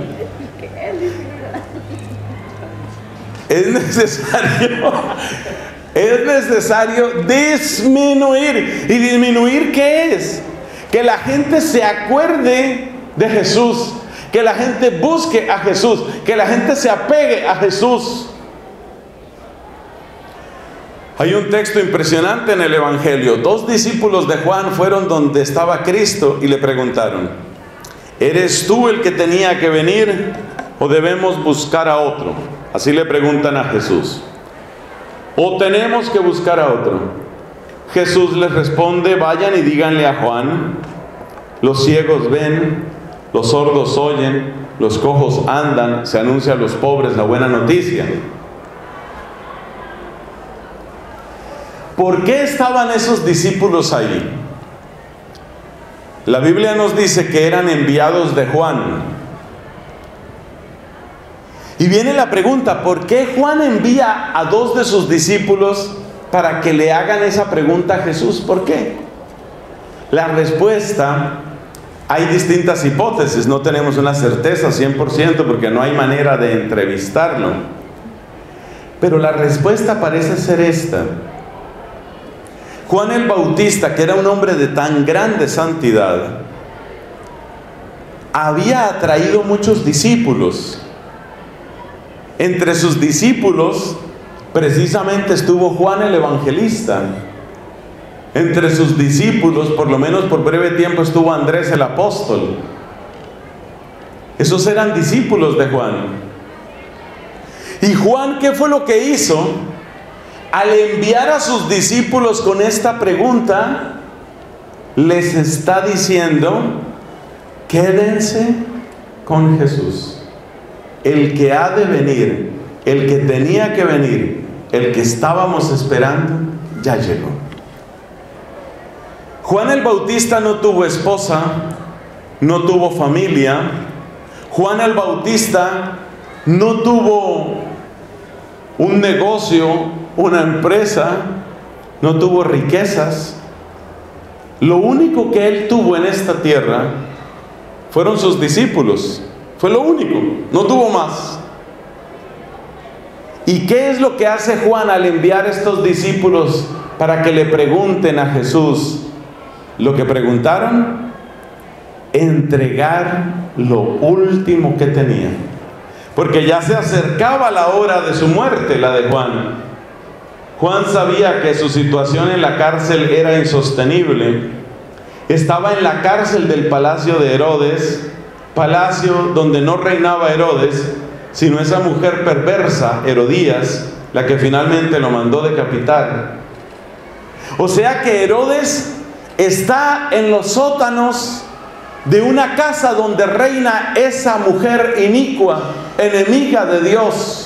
Es necesario disminuir. ¿Y disminuir qué es? Que la gente se acuerde de Jesús, que la gente busque a Jesús, que la gente se apegue a Jesús. Hay un texto impresionante en el Evangelio. 2 discípulos de Juan fueron donde estaba Cristo y le preguntaron: ¿eres tú el que tenía que venir o debemos buscar a otro? Así le preguntan a Jesús. ¿O tenemos que buscar a otro? Jesús les responde: vayan y díganle a Juan, los ciegos ven, los sordos oyen, los cojos andan, se anuncia a los pobres la buena noticia. ¿Por qué estaban esos discípulos ahí? La Biblia nos dice que eran enviados de Juan. Y viene la pregunta: ¿por qué Juan envía a 2 de sus discípulos para que le hagan esa pregunta a Jesús? ¿Por qué? La respuesta, hay distintas hipótesis, no tenemos una certeza 100% porque no hay manera de entrevistarlo. Pero la respuesta parece ser esta. Juan el Bautista, que era un hombre de tan grande santidad, había atraído muchos discípulos. Entre sus discípulos precisamente estuvo Juan el Evangelista. Entre sus discípulos, por lo menos por breve tiempo, estuvo Andrés el apóstol. Esos eran discípulos de Juan. ¿Y Juan qué fue lo que hizo? Al enviar a sus discípulos con esta pregunta, les está diciendo: quédense con Jesús. El que ha de venir, el que tenía que venir, el que estábamos esperando, ya llegó. Juan el Bautista no tuvo esposa, no tuvo familia. Juan el Bautista no tuvo un negocio, una empresa, no tuvo riquezas. Lo único que él tuvo en esta tierra fueron sus discípulos. Fue lo único, no tuvo más. ¿Y qué es lo que hace Juan al enviar a estos discípulos para que le pregunten a Jesús lo que preguntaron? Entregar lo último que tenía, porque ya se acercaba la hora de su muerte, la de Juan. Juan sabía que su situación en la cárcel era insostenible. Estaba en la cárcel del palacio de Herodes, palacio donde no reinaba Herodes, sino esa mujer perversa, Herodías, la que finalmente lo mandó decapitar. O sea que Herodes está en los sótanos de una casa donde reina esa mujer inicua, enemiga de Dios.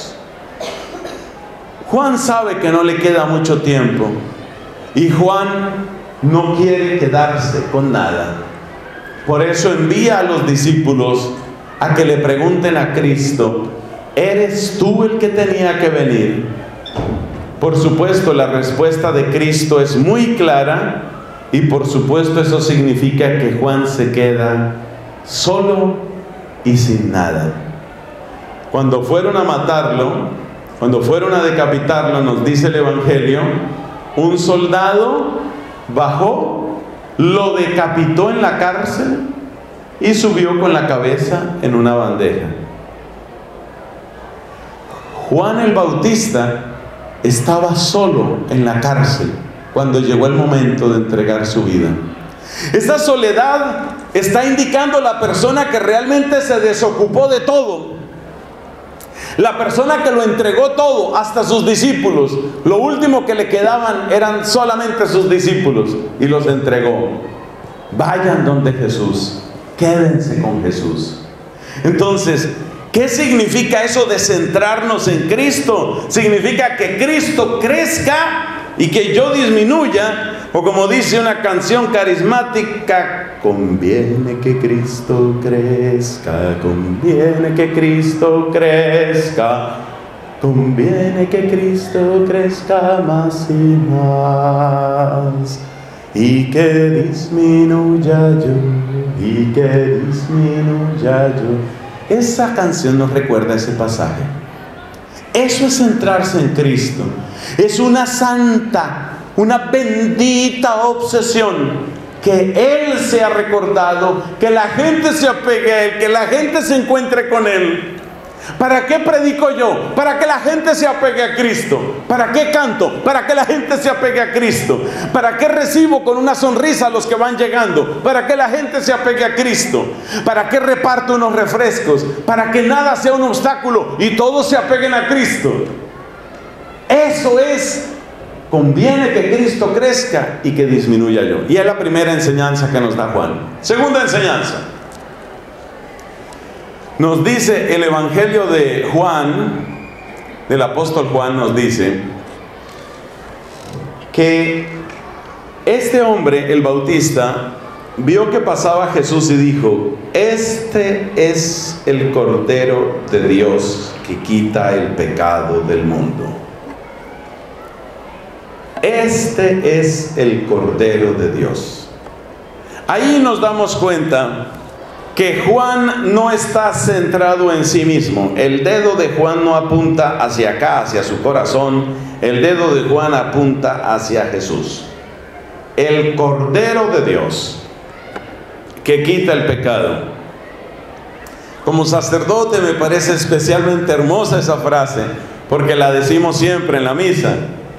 Juan sabe que no le queda mucho tiempo y Juan no quiere quedarse con nada. Por eso envía a los discípulos a que le pregunten a Cristo: ¿eres tú el que tenía que venir? Por supuesto, la respuesta de Cristo es muy clara y por supuesto eso significa que Juan se queda solo y sin nada. Cuando fueron a matarlo, cuando fueron a decapitarlo, nos dice el Evangelio, un soldado bajó, lo decapitó en la cárcel y subió con la cabeza en una bandeja. Juan el Bautista estaba solo en la cárcel cuando llegó el momento de entregar su vida. Esta soledad está indicando la persona que realmente se desocupó de todo. La persona que lo entregó todo, hasta sus discípulos. Lo último que le quedaban eran solamente sus discípulos y los entregó. Vayan donde Jesús, quédense con Jesús. Entonces, ¿qué significa eso de centrarnos en Cristo? Significa que Cristo crezca y que yo disminuya, o como dice una canción carismática, conviene que Cristo crezca, conviene que Cristo crezca, conviene que Cristo crezca más y más, y que disminuya yo, y que disminuya yo. Esa canción nos recuerda ese pasaje. Eso es centrarse en Cristo. Es una santa, una bendita obsesión, que Él sea recordado, que la gente se apegue a Él, que la gente se encuentre con Él. ¿Para qué predico yo? Para que la gente se apegue a Cristo. ¿Para qué canto? Para que la gente se apegue a Cristo. ¿Para qué recibo con una sonrisa a los que van llegando? Para que la gente se apegue a Cristo. ¿Para qué reparto unos refrescos? Para que nada sea un obstáculo y todos se apeguen a Cristo. Eso es, conviene que Cristo crezca y que disminuya yo. Y es la primera enseñanza que nos da Juan. Segunda enseñanza. Nos dice el Evangelio de Juan, del apóstol Juan, nos dice que este hombre, el Bautista, vio que pasaba Jesús y dijo: este es el Cordero de Dios que quita el pecado del mundo. Este es el Cordero de Dios. Ahí nos damos cuenta que Juan no está centrado en sí mismo. El dedo de Juan no apunta hacia acá, hacia su corazón. El dedo de Juan apunta hacia Jesús, el Cordero de Dios que quita el pecado. Como sacerdote me parece especialmente hermosa esa frase, porque la decimos siempre en la misa.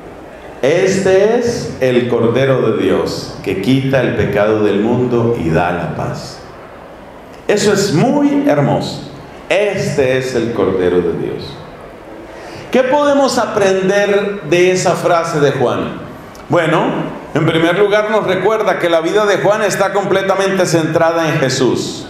Este es el Cordero de Dios que quita el pecado del mundo y da la paz. Eso es muy hermoso. Este es el Cordero de Dios. ¿Qué podemos aprender de esa frase de Juan? Bueno, en primer lugar nos recuerda que la vida de Juan está completamente centrada en Jesús.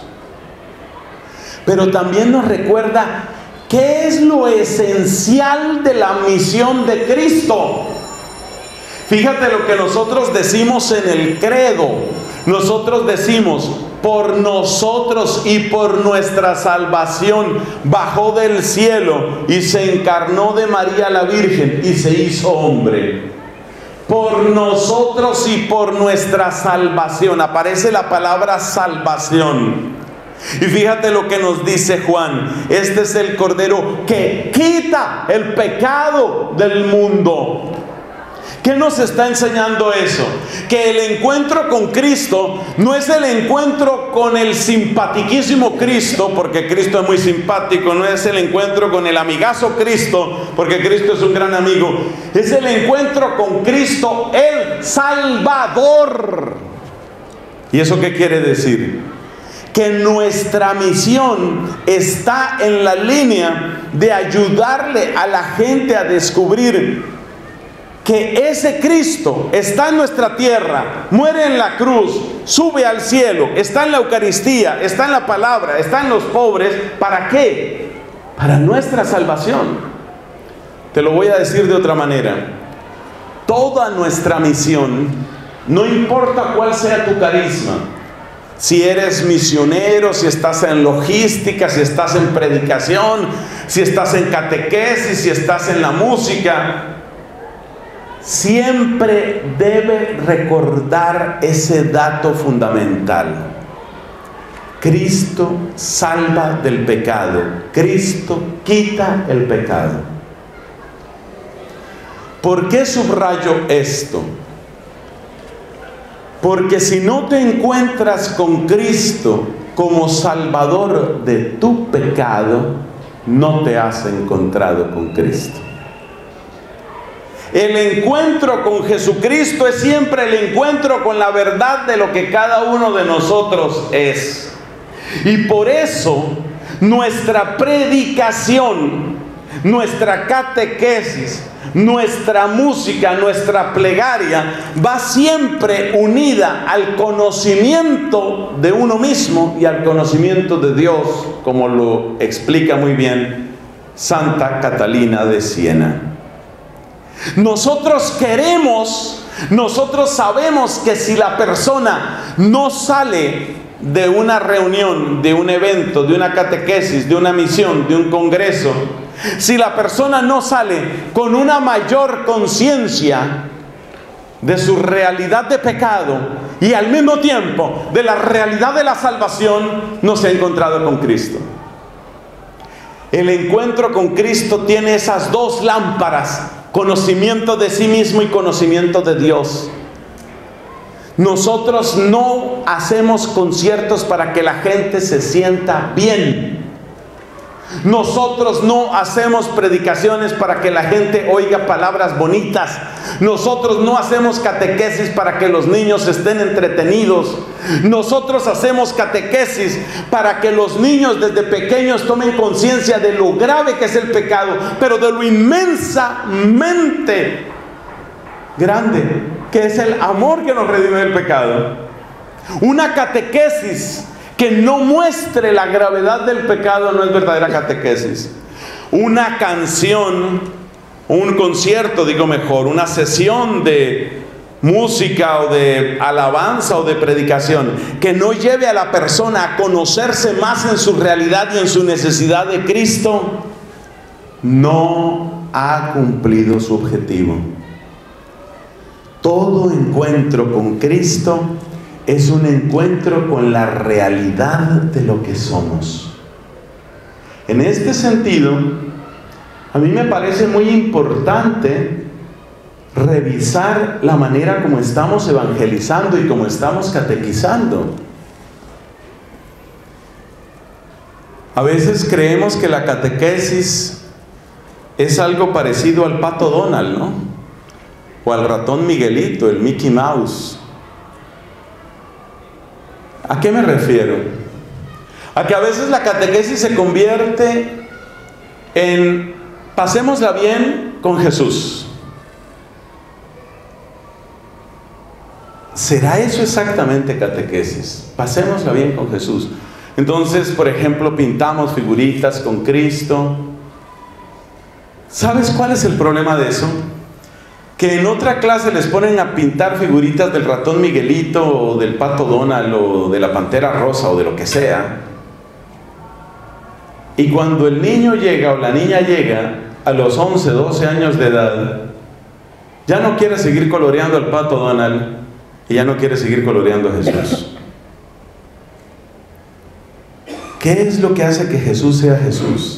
Pero también nos recuerda qué es lo esencial de la misión de Cristo. Fíjate lo que nosotros decimos en el credo. Nosotros decimos: por nosotros y por nuestra salvación bajó del cielo y se encarnó de María la Virgen y se hizo hombre. Por nosotros y por nuestra salvación. Aparece la palabra salvación. Y fíjate lo que nos dice Juan: este es el Cordero que quita el pecado del mundo. ¿Qué nos está enseñando eso? Que el encuentro con Cristo no es el encuentro con el simpatiquísimo Cristo, porque Cristo es muy simpático. No es el encuentro con el amigazo Cristo, porque Cristo es un gran amigo. Es el encuentro con Cristo, el Salvador. ¿Y eso qué quiere decir? Que nuestra misión está en la línea de ayudarle a la gente a descubrir que ese Cristo está en nuestra tierra, muere en la cruz, sube al cielo, está en la Eucaristía, está en la palabra, está en los pobres. ¿Para qué? Para nuestra salvación. Te lo voy a decir de otra manera. Toda nuestra misión, no importa cuál sea tu carisma, si eres misionero, si estás en logística, si estás en predicación, si estás en catequesis, si estás en la música, siempre debe recordar ese dato fundamental: Cristo salva del pecado, Cristo quita el pecado. ¿Por qué subrayo esto? Porque si no te encuentras con Cristo como Salvador de tu pecado, no te has encontrado con Cristo. El encuentro con Jesucristo es siempre el encuentro con la verdad de lo que cada uno de nosotros es. Y por eso nuestra predicación, nuestra catequesis, nuestra música, nuestra plegaria va siempre unida al conocimiento de uno mismo y al conocimiento de Dios, como lo explica muy bien Santa Catalina de Siena. Nosotros sabemos que si la persona no sale de una reunión, de un evento, de una catequesis, de una misión, de un congreso, si la persona no sale con una mayor conciencia de su realidad de pecado y al mismo tiempo de la realidad de la salvación, no se ha encontrado con Cristo. El encuentro con Cristo tiene esas dos lámparas: conocimiento de sí mismo y conocimiento de Dios. Nosotros no hacemos conciertos para que la gente se sienta bien. Nosotros no hacemos predicaciones para que la gente oiga palabras bonitas. Nosotros no hacemos catequesis para que los niños estén entretenidos. Nosotros hacemos catequesis para que los niños desde pequeños tomen conciencia de lo grave que es el pecado, pero de lo inmensamente grande que es el amor que nos redime del pecado. Una catequesis que no muestre la gravedad del pecado no es verdadera catequesis. Una canción, un concierto, digo mejor, una sesión de música o de alabanza o de predicación que no lleve a la persona a conocerse más en su realidad y en su necesidad de Cristo, no ha cumplido su objetivo. Todo encuentro con Cristo es un encuentro con la realidad de lo que somos. En este sentido, a mí me parece muy importante revisar la manera como estamos evangelizando y como estamos catequizando. A veces creemos que la catequesis es algo parecido al Pato Donald, ¿no? O al ratón Miguelito, el Mickey Mouse. ¿A qué me refiero? A que a veces la catequesis se convierte en pasémosla bien con Jesús. ¿Será eso exactamente catequesis? Pasémosla bien con Jesús. Entonces, por ejemplo, pintamos figuritas con Cristo. ¿Sabes cuál es el problema de eso? Que en otra clase les ponen a pintar figuritas del ratón Miguelito o del Pato Donald o de la Pantera Rosa o de lo que sea. Y cuando el niño llega o la niña llega a los 11, 12 años de edad, ya no quiere seguir coloreando al Pato Donald y ya no quiere seguir coloreando a Jesús. ¿Qué es lo que hace que Jesús sea Jesús?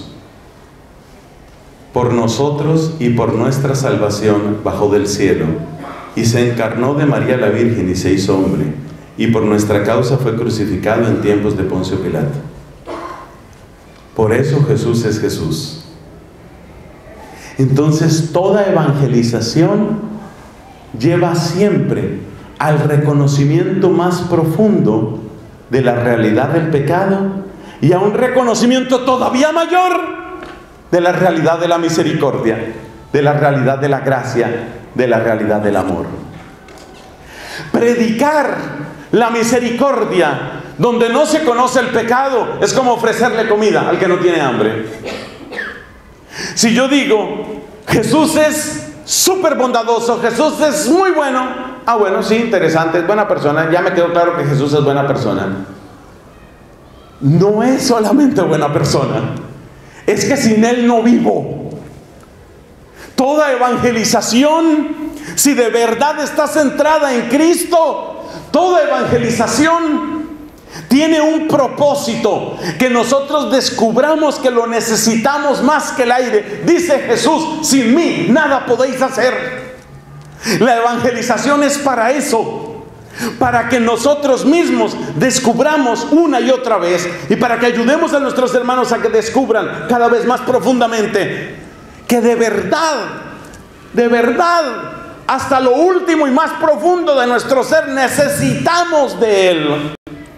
Por nosotros y por nuestra salvación bajó del cielo y se encarnó de María la Virgen y se hizo hombre, y por nuestra causa fue crucificado en tiempos de Poncio Pilato. Por eso Jesús es Jesús. Entonces toda evangelización lleva siempre al reconocimiento más profundo de la realidad del pecado y a un reconocimiento todavía mayor de la realidad de la misericordia, de la realidad de la gracia, de la realidad del amor. Predicar la misericordia donde no se conoce el pecado es como ofrecerle comida al que no tiene hambre. Si yo digo, Jesús es súper bondadoso, Jesús es muy bueno, bueno, sí, interesante, es buena persona, ya me quedó claro que Jesús es buena persona. No es solamente buena persona, es que sin Él no vivo. Toda evangelización, si de verdad está centrada en Cristo, toda evangelización tiene un propósito: que nosotros descubramos que lo necesitamos más que el aire. Dice Jesús, sin mí nada podéis hacer. La evangelización es para eso, para que nosotros mismos descubramos una y otra vez, y para que ayudemos a nuestros hermanos a que descubran cada vez más profundamente que de verdad, hasta lo último y más profundo de nuestro ser necesitamos de Él.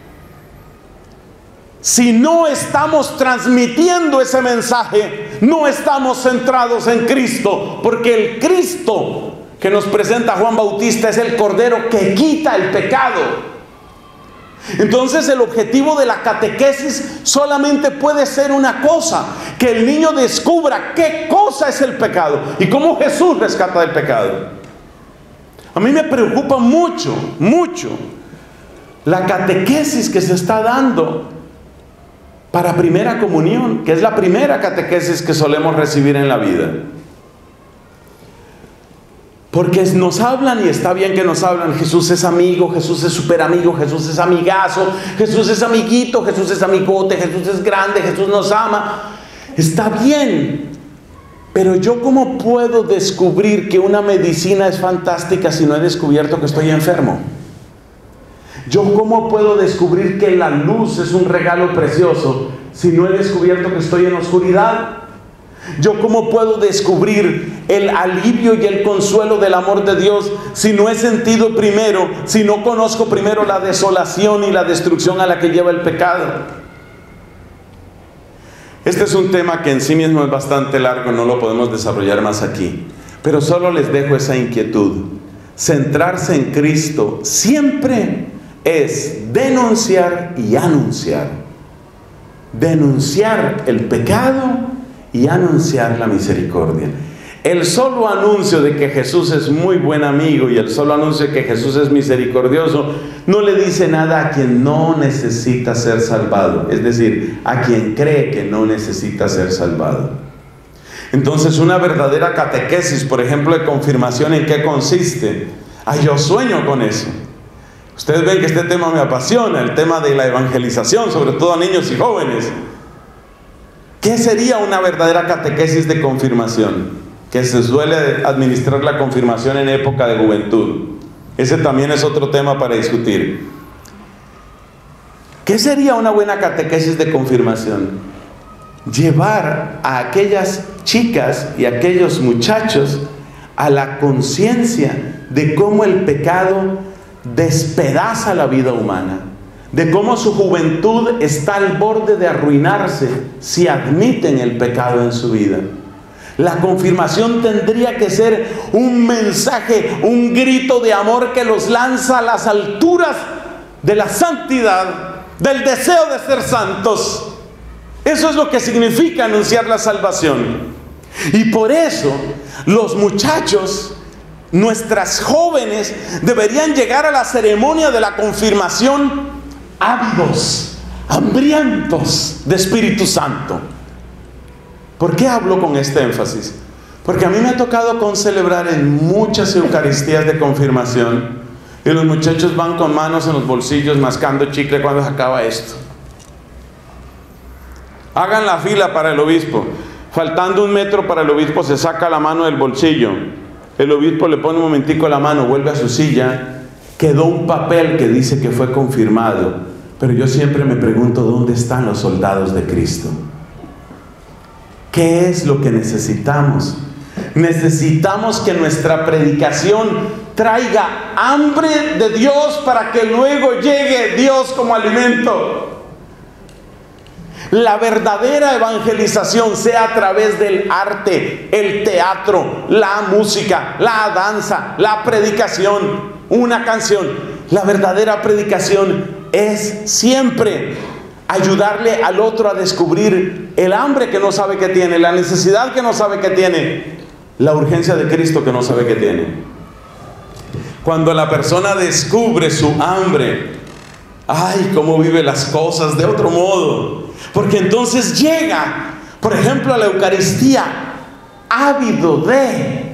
Si no estamos transmitiendo ese mensaje, no estamos centrados en Cristo, porque el Cristo que nos presenta Juan Bautista es el Cordero que quita el pecado. Entonces el objetivo de la catequesis solamente puede ser una cosa: que el niño descubra qué cosa es el pecado y cómo Jesús rescata del pecado. A mí me preocupa mucho, mucho la catequesis que se está dando para primera comunión, que es la primera catequesis que solemos recibir en la vida. Porque nos hablan, y está bien que nos hablan: Jesús es amigo, Jesús es súper amigo, Jesús es amigazo, Jesús es amiguito, Jesús es amigote, Jesús es grande, Jesús nos ama. Está bien, pero yo ¿cómo puedo descubrir que una medicina es fantástica si no he descubierto que estoy enfermo? Yo ¿cómo puedo descubrir que la luz es un regalo precioso si no he descubierto que estoy en oscuridad? Yo ¿cómo puedo descubrir el alivio y el consuelo del amor de Dios si no he sentido primero, si no conozco primero la desolación y la destrucción a la que lleva el pecado? Este es un tema que en sí mismo es bastante largo, no lo podemos desarrollar más aquí, pero solo les dejo esa inquietud. Centrarse en Cristo siempre es denunciar y anunciar. Denunciar el pecado y anunciar la misericordia. El solo anuncio de que Jesús es muy buen amigo y el solo anuncio de que Jesús es misericordioso no le dice nada a quien no necesita ser salvado, es decir, a quien cree que no necesita ser salvado. Entonces, una verdadera catequesis, por ejemplo, de confirmación, ¿en qué consiste? Yo sueño con eso. Ustedes ven que este tema me apasiona, el tema de la evangelización, sobre todo a niños y jóvenes. ¿Qué sería una verdadera catequesis de confirmación? Que se suele administrar la confirmación en época de juventud. Ese también es otro tema para discutir. ¿Qué sería una buena catequesis de confirmación? Llevar a aquellas chicas y aquellos muchachos a la conciencia de cómo el pecado despedaza la vida humana, de cómo su juventud está al borde de arruinarse si admiten el pecado en su vida. La confirmación tendría que ser un mensaje, un grito de amor que los lanza a las alturas de la santidad, del deseo de ser santos. Eso es lo que significa anunciar la salvación. Y por eso los muchachos, nuestras jóvenes, deberían llegar a la ceremonia de la confirmación ávidos, hambrientos de Espíritu Santo. ¿Por qué hablo con este énfasis? Porque a mí me ha tocado concelebrar en muchas eucaristías de confirmación y los muchachos van con manos en los bolsillos mascando chicle cuando se acaba esto. Hagan la fila para el obispo. Faltando 1 metro para el obispo, se saca la mano del bolsillo. El obispo le pone un momentico la mano, vuelve a su silla. Quedó un papel que dice que fue confirmado. Pero yo siempre me pregunto, ¿dónde están los soldados de Cristo? ¿Qué es lo que necesitamos? Necesitamos que nuestra predicación traiga hambre de Dios para que luego llegue Dios como alimento. La verdadera evangelización sea a través del arte, el teatro, la música, la danza, la predicación, una canción. La verdadera predicación es siempre ayudarle al otro a descubrir el hambre que no sabe que tiene, la necesidad que no sabe que tiene, la urgencia de Cristo que no sabe que tiene. Cuando la persona descubre su hambre, ¡ay, cómo vive las cosas de otro modo! Porque entonces llega, por ejemplo, a la Eucaristía, ávido de,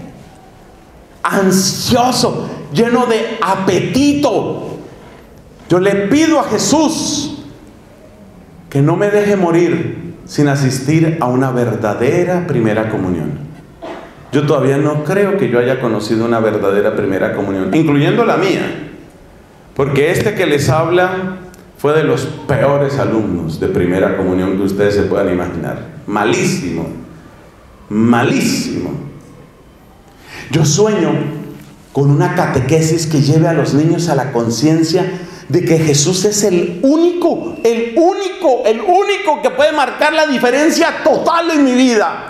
ansioso, lleno de apetito. Yo le pido a Jesús que no me deje morir sin asistir a una verdadera primera comunión. Yo todavía no creo que yo haya conocido una verdadera primera comunión, incluyendo la mía, porque este que les habla fue de los peores alumnos de primera comunión que ustedes se puedan imaginar. Malísimo, malísimo. Yo sueño con una catequesis que lleve a los niños a la conciencia de que Jesús es el único que puede marcar la diferencia total en mi vida.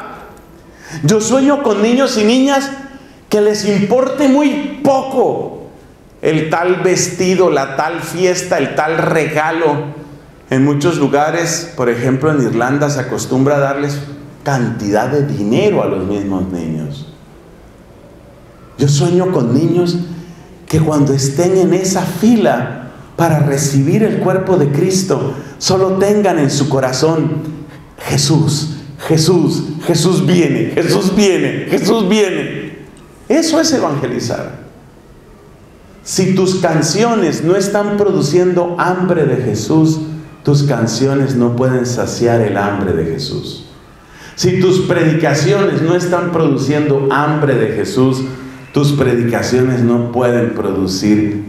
Yo sueño con niños y niñas que les importe muy poco el tal vestido, la tal fiesta, el tal regalo. En muchos lugares, por ejemplo en Irlanda, se acostumbra a darles cantidad de dinero a los mismos niños. Yo sueño con niños que cuando estén en esa fila para recibir el cuerpo de Cristo, solo tengan en su corazón: Jesús, Jesús, Jesús viene, Jesús viene, Jesús viene. Eso es evangelizar. Si tus canciones no están produciendo hambre de Jesús, tus canciones no pueden saciar el hambre de Jesús. Si tus predicaciones no están produciendo hambre de Jesús, tus predicaciones no pueden producir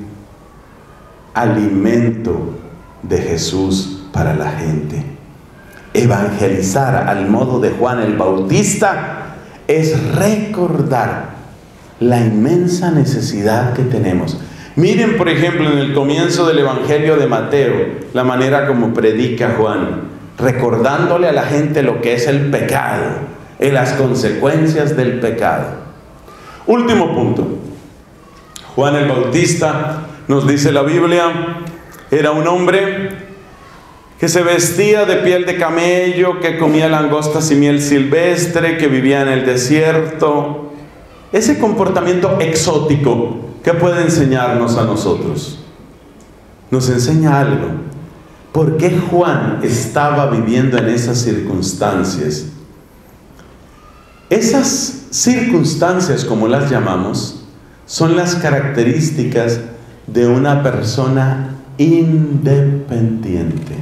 alimento de Jesús para la gente. Evangelizar al modo de Juan el Bautista es recordar la inmensa necesidad que tenemos. Miren, por ejemplo, en el comienzo del Evangelio de Mateo, la manera como predica Juan, recordándole a la gente lo que es el pecado y las consecuencias del pecado. Último punto. Juan el Bautista, nos dice la Biblia, era un hombre que se vestía de piel de camello, que comía langostas y miel silvestre, que vivía en el desierto. Ese comportamiento exótico, ¿qué puede enseñarnos a nosotros? Nos enseña algo. ¿Por qué Juan estaba viviendo en esas circunstancias? Esas circunstancias, como las llamamos, son las características de una persona independiente.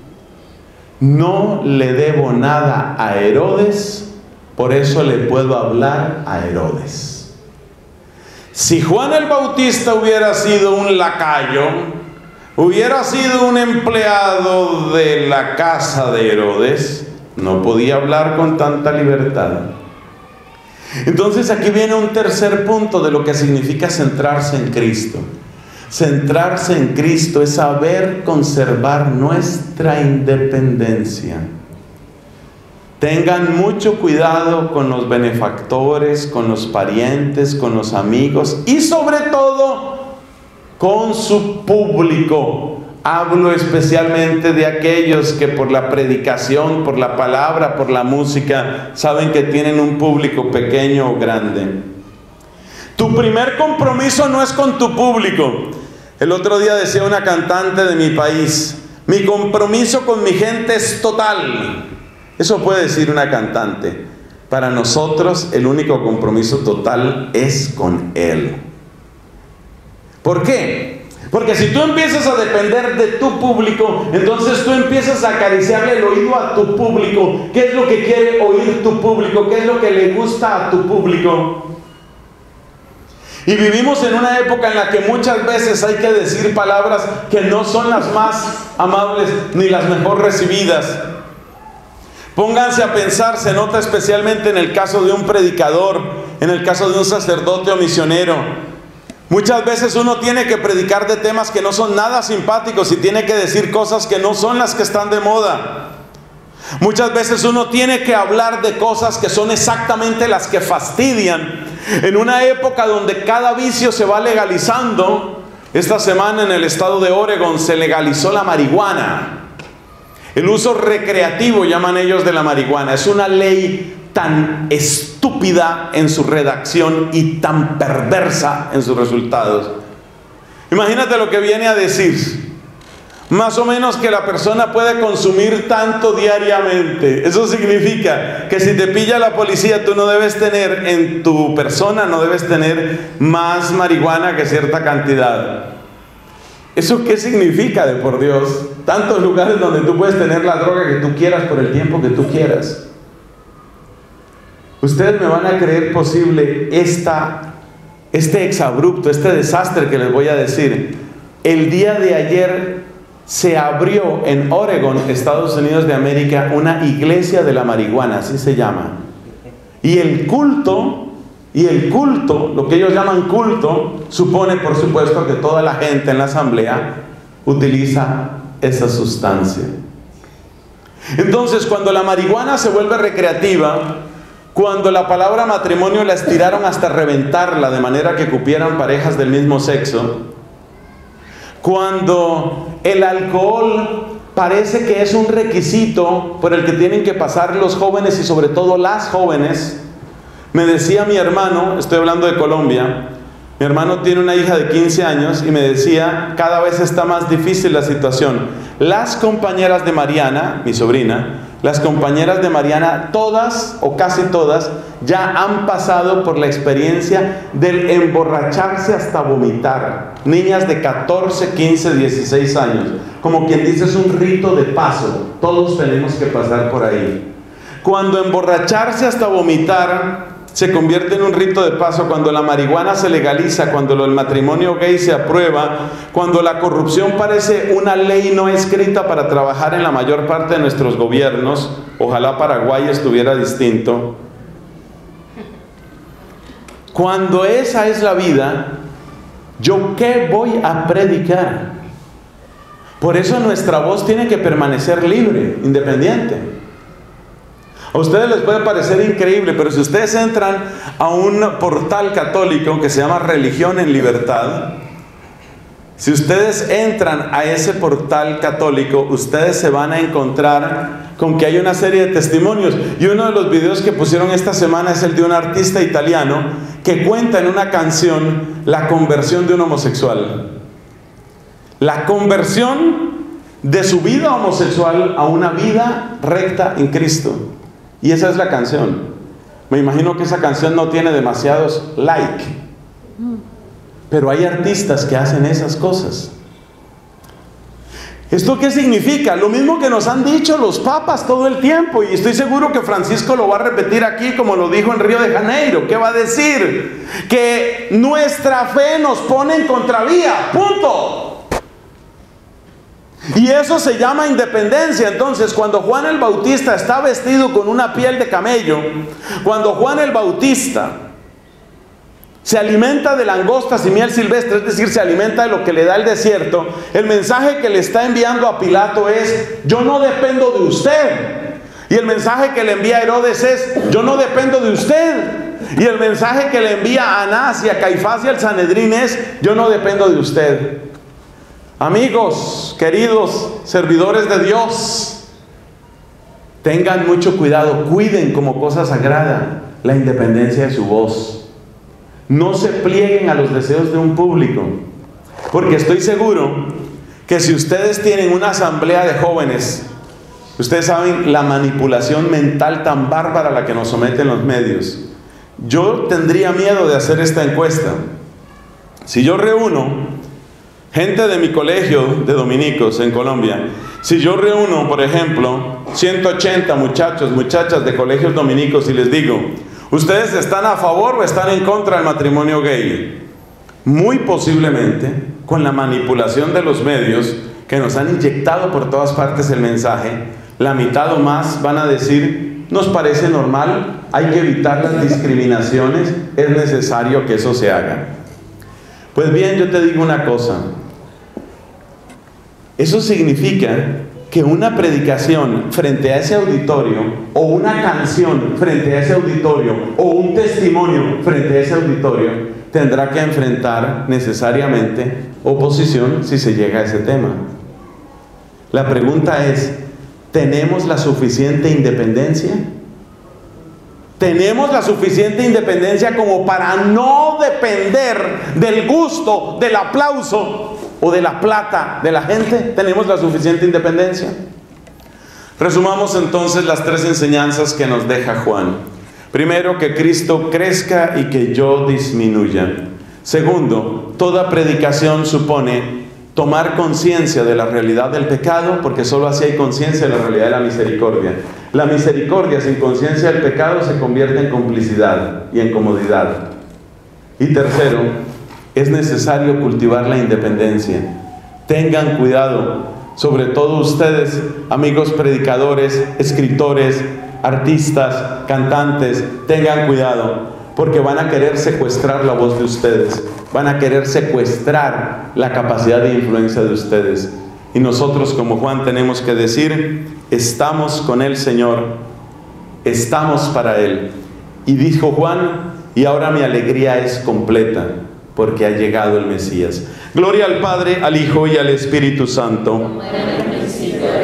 No le debo nada a Herodes, por eso le puedo hablar a Herodes. Si Juan el Bautista hubiera sido un lacayo, hubiera sido un empleado de la casa de Herodes, no podía hablar con tanta libertad. Entonces aquí viene un tercer punto de lo que significa centrarse en Cristo. Centrarse en Cristo es saber conservar nuestra independencia. Tengan mucho cuidado con los benefactores, con los parientes, con los amigos y sobre todo con su público. Hablo especialmente de aquellos que por la predicación, por la palabra, por la música, saben que tienen un público pequeño o grande. Tu primer compromiso no es con tu público. El otro día decía una cantante de mi país: mi compromiso con mi gente es total. Eso puede decir una cantante. Para nosotros el único compromiso total es con Él. ¿Por qué? Porque si tú empiezas a depender de tu público, entonces tú empiezas a acariciarle el oído a tu público. ¿Qué es lo que quiere oír tu público? ¿Qué es lo que le gusta a tu público? Y vivimos en una época en la que muchas veces hay que decir palabras que no son las más amables ni las mejor recibidas. Pónganse a pensar, se nota especialmente en el caso de un predicador, en el caso de un sacerdote o misionero. Muchas veces uno tiene que predicar de temas que no son nada simpáticos y tiene que decir cosas que no son las que están de moda. Muchas veces uno tiene que hablar de cosas que son exactamente las que fastidian. En una época donde cada vicio se va legalizando, esta semana en el estado de Oregon se legalizó la marihuana. El uso recreativo, llaman ellos, de la marihuana. Es una ley tan estúpida en su redacción y tan perversa en sus resultados. Imagínate lo que viene a decir. Más o menos que la persona puede consumir tanto diariamente. Eso significa que si te pilla la policía, tú no debes tener en tu persona, no debes tener más marihuana que cierta cantidad. ¿Eso qué significa, de por Dios? Tantos lugares donde tú puedes tener la droga que tú quieras por el tiempo que tú quieras. Ustedes me van a creer posible este exabrupto, este desastre que les voy a decir. El día de ayer se abrió en Oregon, Estados Unidos de América, una iglesia de la marihuana, así se llama. Y el culto, lo que ellos llaman culto, supone por supuesto que toda la gente en la asamblea utiliza esa sustancia. Entonces, cuando la marihuana se vuelve recreativa, cuando la palabra matrimonio la estiraron hasta reventarla de manera que cupieran parejas del mismo sexo, cuando el alcohol parece que es un requisito por el que tienen que pasar los jóvenes y sobre todo las jóvenes. Me decía mi hermano, estoy hablando de Colombia, mi hermano tiene una hija de 15 años y me decía, cada vez está más difícil la situación. Las compañeras de Mariana, mi sobrina, las compañeras de Mariana, todas o casi todas, ya han pasado por la experiencia del emborracharse hasta vomitar. Niñas de 14, 15, 16 años. Como quien dice, es un rito de paso. Todos tenemos que pasar por ahí. Cuando emborracharse hasta vomitar se convierte en un rito de paso, cuando la marihuana se legaliza, cuando el matrimonio gay se aprueba, cuando la corrupción parece una ley no escrita para trabajar en la mayor parte de nuestros gobiernos, ojalá Paraguay estuviera distinto. Cuando esa es la vida, ¿yo qué voy a predicar? Por eso nuestra voz tiene que permanecer libre, independiente. A ustedes les puede parecer increíble, pero si ustedes entran a un portal católico que se llama Religión en Libertad, si ustedes entran a ese portal católico, ustedes se van a encontrar con que hay una serie de testimonios. Y uno de los videos que pusieron esta semana es el de un artista italiano que cuenta en una canción la conversión de un homosexual. La conversión de su vida homosexual a una vida recta en Cristo. Y esa es la canción. Me imagino que esa canción no tiene demasiados like. Pero hay artistas que hacen esas cosas. ¿Esto qué significa? Lo mismo que nos han dicho los papas todo el tiempo. Y estoy seguro que Francisco lo va a repetir aquí como lo dijo en Río de Janeiro. ¿Qué va a decir? Que nuestra fe nos pone en contravía. ¡Punto! Y eso se llama independencia. Entonces, cuando Juan el Bautista está vestido con una piel de camello, cuando Juan el Bautista se alimenta de langostas y miel silvestre, es decir, se alimenta de lo que le da el desierto, el mensaje que le está enviando a Pilato es: yo no dependo de usted. Y el mensaje que le envía a Herodes es: yo no dependo de usted. Y el mensaje que le envía a Anás y a Caifás y al Sanedrín es: yo no dependo de usted. Amigos, queridos servidores de Dios, tengan mucho cuidado, cuiden como cosa sagrada la independencia de su voz. No se plieguen a los deseos de un público, porque estoy seguro que si ustedes tienen una asamblea de jóvenes, ustedes saben la manipulación mental tan bárbara a la que nos someten los medios. Yo tendría miedo de hacer esta encuesta. Si yo reúno gente de mi colegio de dominicos en Colombia, si yo reúno, por ejemplo, 180 muchachos, muchachas de colegios dominicos y les digo: ¿ustedes están a favor o están en contra del matrimonio gay? Muy posiblemente, con la manipulación de los medios que nos han inyectado por todas partes el mensaje, la mitad o más van a decir: nos parece normal, hay que evitar las discriminaciones, es necesario que eso se haga. Pues bien, yo te digo una cosa. Eso significa que una predicación frente a ese auditorio, o una canción frente a ese auditorio, o un testimonio frente a ese auditorio, tendrá que enfrentar necesariamente oposición si se llega a ese tema. La pregunta es: ¿tenemos la suficiente independencia? ¿Tenemos la suficiente independencia como para no depender del gusto, del aplauso o de la plata de la gente? ¿Tenemos la suficiente independencia? Resumamos entonces las tres enseñanzas que nos deja Juan. Primero, que Cristo crezca y que yo disminuya. Segundo, toda predicación supone tomar conciencia de la realidad del pecado, porque solo así hay conciencia de la realidad de la misericordia. La misericordia sin conciencia del pecado se convierte en complicidad y en comodidad. Y tercero, es necesario cultivar la independencia. Tengan cuidado, sobre todo ustedes, amigos predicadores, escritores, artistas, cantantes, tengan cuidado, porque van a querer secuestrar la voz de ustedes, van a querer secuestrar la capacidad de influencia de ustedes. Y nosotros, como Juan, tenemos que decir: estamos con el Señor, estamos para Él. Y dijo Juan: y ahora mi alegría es completa. porque ha llegado el Mesías. Gloria al Padre, al Hijo y al Espíritu Santo. Como era en el principio,